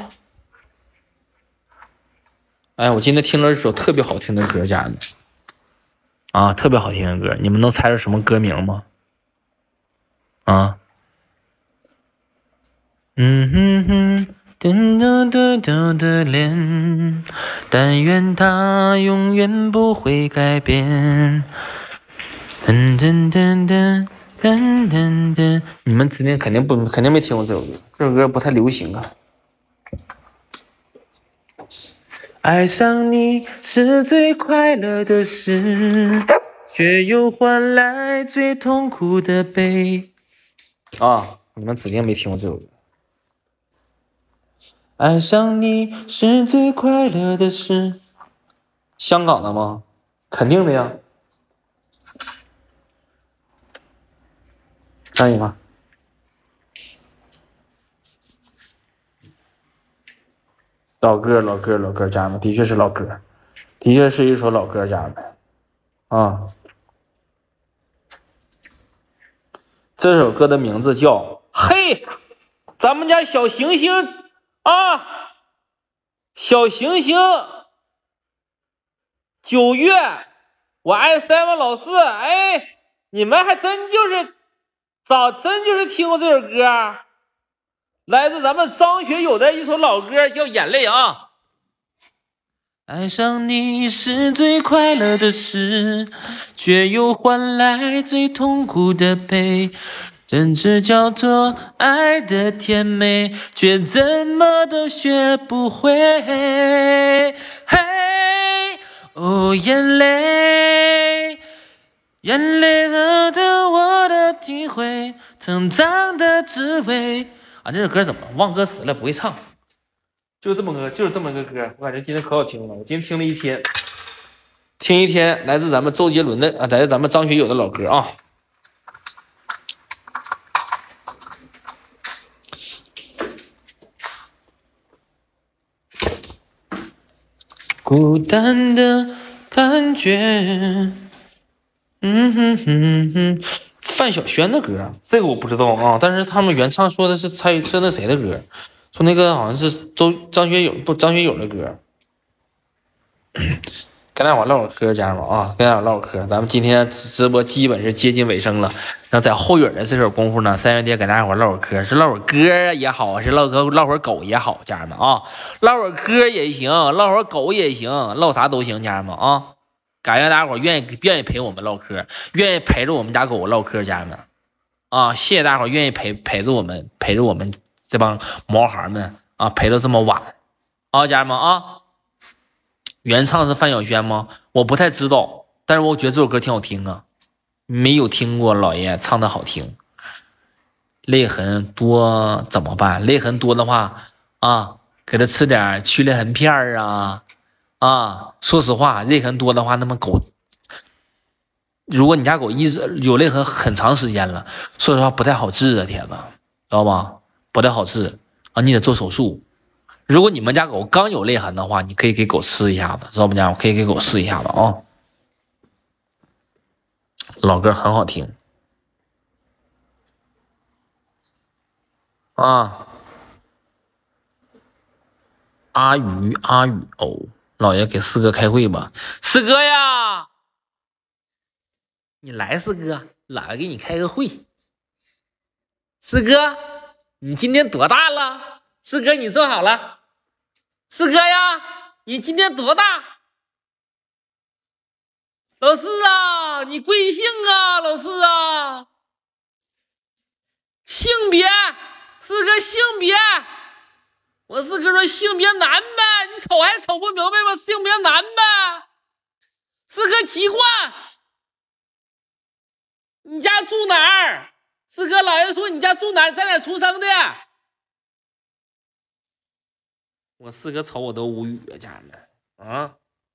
哎，我今天听了一首特别好听的歌，家人们。啊，特别好听的歌，你们能猜出什么歌名吗？啊，嗯哼哼，噔噔噔噔的脸，但愿它永远不会改变。噔噔噔噔噔噔噔，你们指定肯定不肯定没听过这首歌，这首歌不太流行啊。爱上你是最快乐的事，却又换来最痛苦的悲。啊，你们指定没听过这首歌。爱上你是最快乐的事，香港的吗？肯定的呀。 张一吗？老歌，老歌，老歌，家人们，的确是老歌，的确是一首老歌，家人们啊。这首歌的名字叫《嘿》，咱们家小行星啊，小行星，九月，我爱 seven 老四，哎，你们还真就是早真就是听过这首歌，来自咱们张学友的一首老歌，叫《眼泪》啊。爱上你是最快乐的事，却又换来最痛苦的悲。真知叫做爱的甜美，却怎么都学不会。嘿，哦，眼泪，眼泪惹得我的体会成长的滋味。啊，这首歌怎么忘歌词了？不会唱。就这么个，就是这么个歌，我感觉今天可好听了。我今天听了一天，听一天，来自咱们周杰伦的啊，来自咱们张学友的老歌啊。孤单的感觉，嗯哼哼哼，范晓萱的歌，这个我不知道啊，但是他们原唱说的是蔡是那谁的歌。说那个好像是周张学友不张学友的歌，跟大伙唠会嗑，家人们啊，跟大伙唠会嗑。咱们今天直播基本是接近尾声了，然后在后影的这会儿功夫呢，三元爹跟大伙唠会嗑，是唠会歌也好，是唠个唠会狗也好，家人们啊，唠会歌也行，唠会狗也行，唠啥都行，家人们啊，感谢大伙愿意愿意陪我们唠嗑，愿意陪着我们家狗唠嗑，家人们啊，谢谢大伙愿意陪陪着我们陪着我们。这帮毛孩们啊，陪到这么晚啊，家人们啊，原唱是范晓萱吗？我不太知道，但是我觉得这首歌挺好听啊，没有听过老爷唱的好听。泪痕多怎么办？泪痕多的话啊，给他吃点去泪痕片啊啊！说实话，泪痕多的话，那么狗，如果你家狗一直有泪痕很长时间了，说实话不太好治啊，铁子，知道吗？不太好治啊，你得做手术。如果你们家狗刚有泪痕的话，你可以给狗吃一下子，知道不家？我可以给狗试一下子啊。老歌很好听啊。阿鱼阿宇哦，老爷给四哥开会吧。四哥呀，你来，四哥，老爷给你开个会。四哥。你今天多大了？四哥，你坐好了。四哥呀，你今天多大？老四啊，你贵姓啊？老四啊，性别，四哥性别，我四哥说性别男呗，你瞅还瞅不明白吗？性别男呗。四哥籍贯，你家住哪儿？四哥，老爷说你家住哪儿？在哪出生的？我四哥瞅我都无语啊，家人们啊！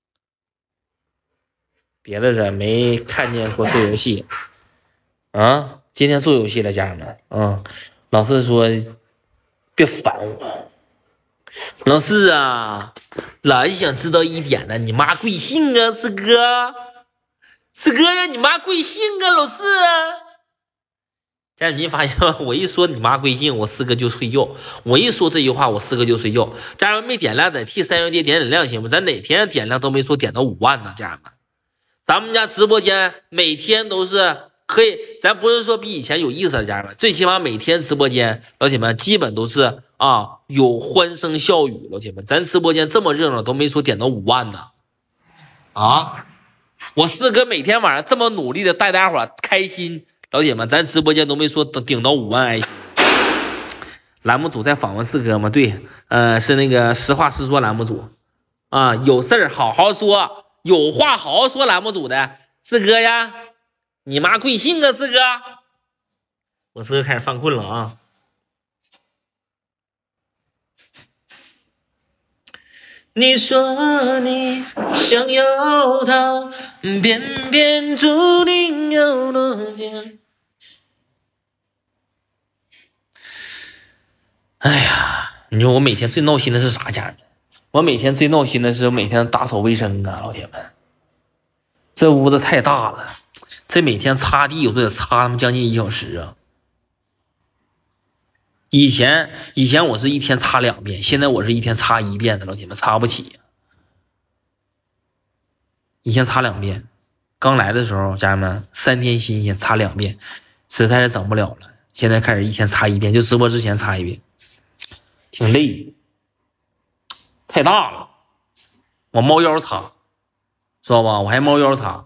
别的人没看见过做游戏啊，今天做游戏了，家人们啊！老四说别烦我，老四啊，老爷想知道一点呢，你妈贵姓啊？四哥，四哥呀，你妈贵姓啊？老四啊！家人，您发现吗？我一说你妈贵姓，我四哥就睡觉。我一说这句话，我四哥就睡觉。家人们没点亮，咱替三元爹点点亮行吗？咱哪天点亮都没说点到五万呢。家人们，咱们家直播间每天都是可以，咱不是说比以前有意思了，家人们，最起码每天直播间老铁们基本都是啊有欢声笑语。老铁们，咱直播间这么热闹，都没说点到五万呢。啊，我四哥每天晚上这么努力的带大伙开心。老铁们，咱直播间都没说顶到五万爱心。栏目组在访问四哥吗？对，呃，是那个实话实说栏目组啊，有事儿好好说，有话好好说。栏目组的四哥呀，你妈贵姓啊？四哥，我四哥开始犯困了啊。你说你想要逃，偏偏注定有多久。 哎呀，你说我每天最闹心的是啥家人？我每天最闹心的是每天打扫卫生啊，老铁们，这屋子太大了，这每天擦地我都得擦他们将近一小时啊。以前以前我是一天擦两遍，现在我是一天擦一遍的，老铁们擦不起。以前擦两遍，刚来的时候，家人们三天新鲜擦两遍，实在是整不了了。现在开始一天擦一遍，就直播之前擦一遍，挺累，太大了。我猫腰擦，知道吧？我还猫腰擦。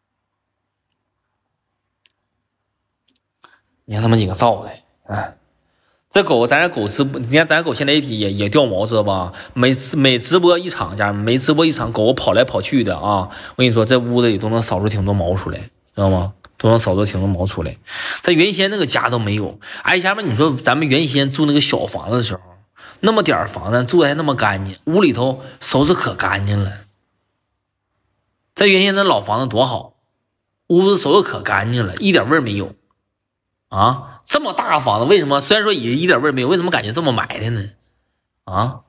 你看他们几个造的，哎。这狗，咱这狗直播，你看咱狗现在也也也掉毛，知道吧？每每直播一场，家人们每直播一场，狗跑来跑去的啊！我跟你说，这屋子里都能扫出挺多毛出来，知道吗？都能扫出挺多毛出来。在原先那个家都没有。哎，家人们，你说咱们原先住那个小房子的时候，那么点房子住的还那么干净，屋里头收拾可干净了。在原先那老房子多好，屋子收拾可干净了，一点味儿没有啊！这么大房子，为什么虽然说也一点味儿没有，为什么感觉这么埋汰呢？啊，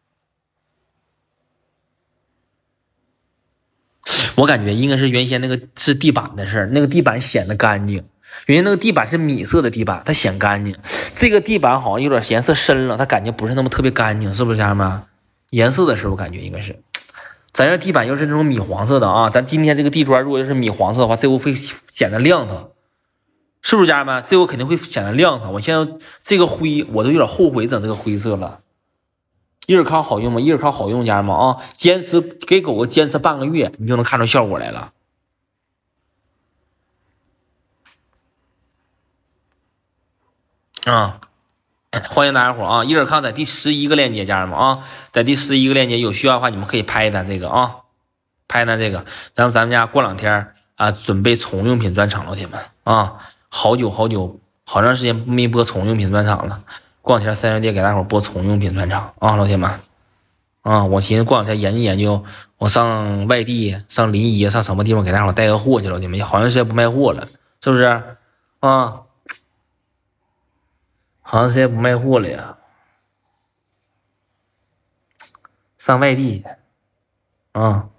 我感觉应该是原先那个是地板的事儿，那个地板显得干净。原先那个地板是米色的地板，它显干净。这个地板好像有点颜色深了，它感觉不是那么特别干净，是不是家人们？颜色的事我感觉应该是。咱这地板要是那种米黄色的啊，咱今天这个地砖如果要是米黄色的话，这屋会显得亮堂。是不是家人们？这我肯定会显得亮堂。我现在这个灰我都有点后悔整这个灰色了。伊尔康好用吗？伊尔康好用，家人们啊，坚持给狗狗坚持半个月，你就能看出效果来了。啊，欢迎大家伙啊！伊尔康在第十一个链接，家人们啊，在第十一个链接有需要的话，你们可以拍单这个啊，拍单这个。然后咱们家过两天啊，准备宠物用品专场，老铁们啊。好久好久好长时间没播宠物用品专场了，过两天三元店给大伙播宠物用品专场啊，老铁们啊，我寻思过两天研究研究，我上外地上临沂上什么地方给大伙带个货去，老铁们好长时间不卖货了，是不是啊？好长时间不卖货了呀，上外地啊。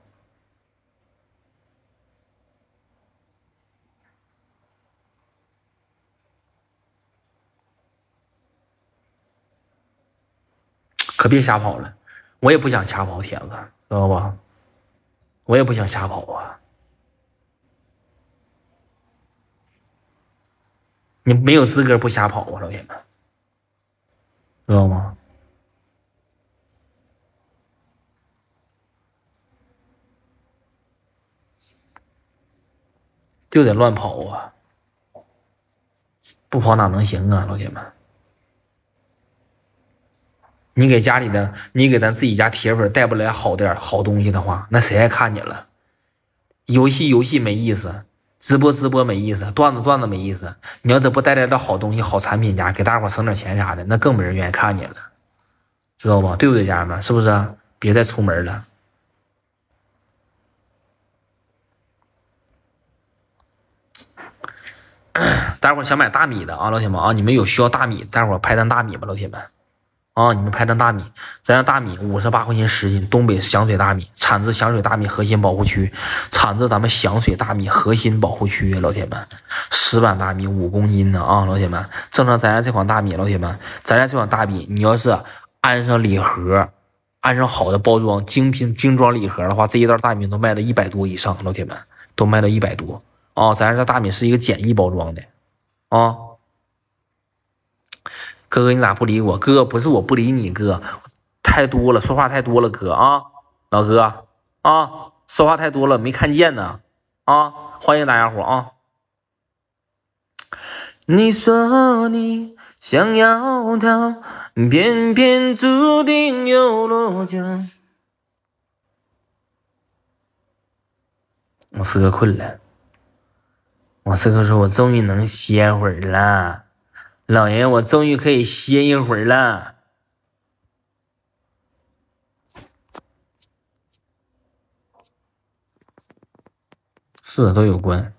可别瞎跑了，我也不想瞎跑，铁子，知道吧？我也不想瞎跑啊。你没有资格不瞎跑啊，老铁们，知道吗？就得乱跑啊，不跑哪能行啊，老铁们。你给家里的，你给咱自己家铁粉带不来好点好东西的话，那谁还看你了？游戏游戏没意思，直播直播没意思，段子段子没意思。你要是不带来点好东西、好产品家，给大伙省点钱啥的，那更没人愿意看你了，知道吧？对不对，家人们？是不是？别再出门了。待会儿想买大米的啊，老铁们啊，你们有需要大米，待会儿拍单大米吧，老铁们。啊，你们拍张大米，咱家大米五十八块钱十斤，东北响水大米，产自响水大米核心保护区，产自咱们响水大米核心保护区，老铁们，石板大米五公斤呢啊，老铁们，正常咱家这款大米，老铁们，咱家这款大米，你要是安上礼盒，安上好的包装，精品精装礼盒的话，这一袋大米都卖到一百多以上，老铁们都卖到一百多啊，咱家这大米是一个简易包装的啊。哥哥，你咋不理我？哥，不是我不理你，哥，太多了，说话太多了，哥啊，老哥啊，说话太多了，没看见呢啊！欢迎大家伙啊！你说你想要逃，偏偏注定有落脚。我四哥困了，我四哥说，我终于能歇会儿了。老爷，我终于可以歇一会儿了。是都有关。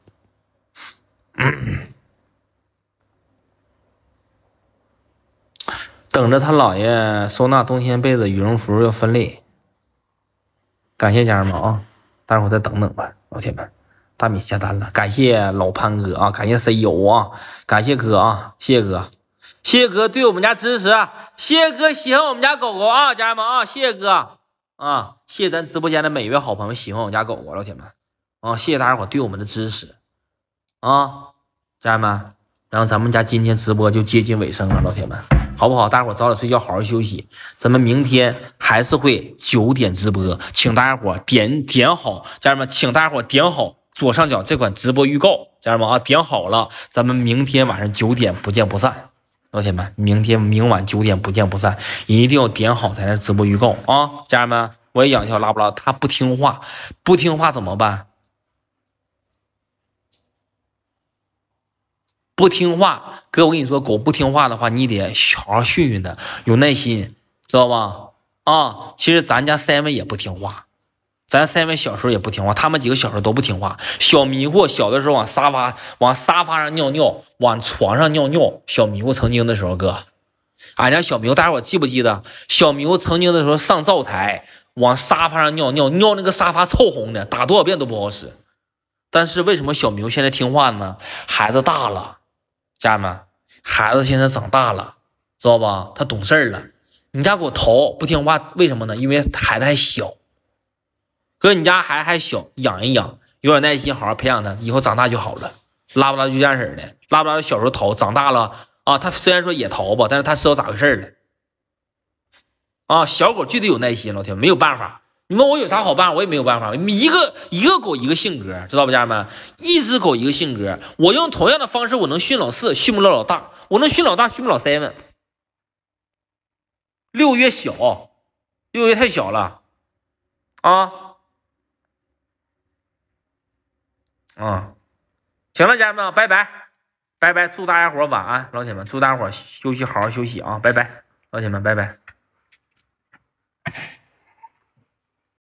等等着他姥爷收纳冬天被子、羽绒服要分类。感谢家人们啊，待会儿再等等吧，老铁们。大米下单了，感谢老潘哥啊，感谢 C E O 啊，感谢哥啊，谢谢哥，谢谢哥对我们家支持，谢谢哥喜欢我们家狗狗啊，家人们啊，谢谢哥啊，谢谢咱直播间的每一位好朋友喜欢我们家狗狗，老铁们啊，谢谢大家伙对我们的支持啊，家人们，然后咱们家今天直播就接近尾声了，老铁们。好不好？大家伙早点睡觉，好好休息。咱们明天还是会九点直播，请大家伙点点好，家人们，请大家伙点好左上角这款直播预告，家人们啊，点好了，咱们明天晚上九点不见不散。老铁们，明天明晚九点不见不散，一定要点好咱的直播预告啊！家人们，我也养一条拉布拉，它不听话，不听话怎么办？不听话，哥，我跟你说，狗不听话的话，你得好好训训它，有耐心，知道吧？啊，其实咱家三位也不听话，咱三位小时候也不听话，他们几个小时候都不听话。小迷糊小的时候往沙发往沙发上尿尿，往床上尿尿。小迷糊曾经的时候，哥，俺家小迷糊，大家伙记不记得？小迷糊曾经的时候上灶台往沙发上尿尿，尿那个沙发臭红的，打多少遍都不好使。但是为什么小迷糊现在听话呢？孩子大了。家人们，孩子现在长大了，知道吧？他懂事了。你家狗淘不听话，为什么呢？因为孩子还小。哥，你家孩子还小，养一养，有点耐心，好好培养他，以后长大就好了。拉布拉就这样式的，拉布拉小时候淘，长大了啊，他虽然说也淘吧，但是他知道咋回事了。啊，小狗就得有耐心，老铁，没有办法。你问我有啥好办法，我也没有办法。一个一个狗一个性格，知道不，家人们？一只狗一个性格，我用同样的方式，我能训老四，训不了老大；我能训老大，训不了 seven。六月小，六月太小了啊！啊，行了，家人们，拜拜，拜拜，祝大家伙晚安，老铁们，祝大家伙休息，好好休息啊，拜拜，老铁们，拜拜。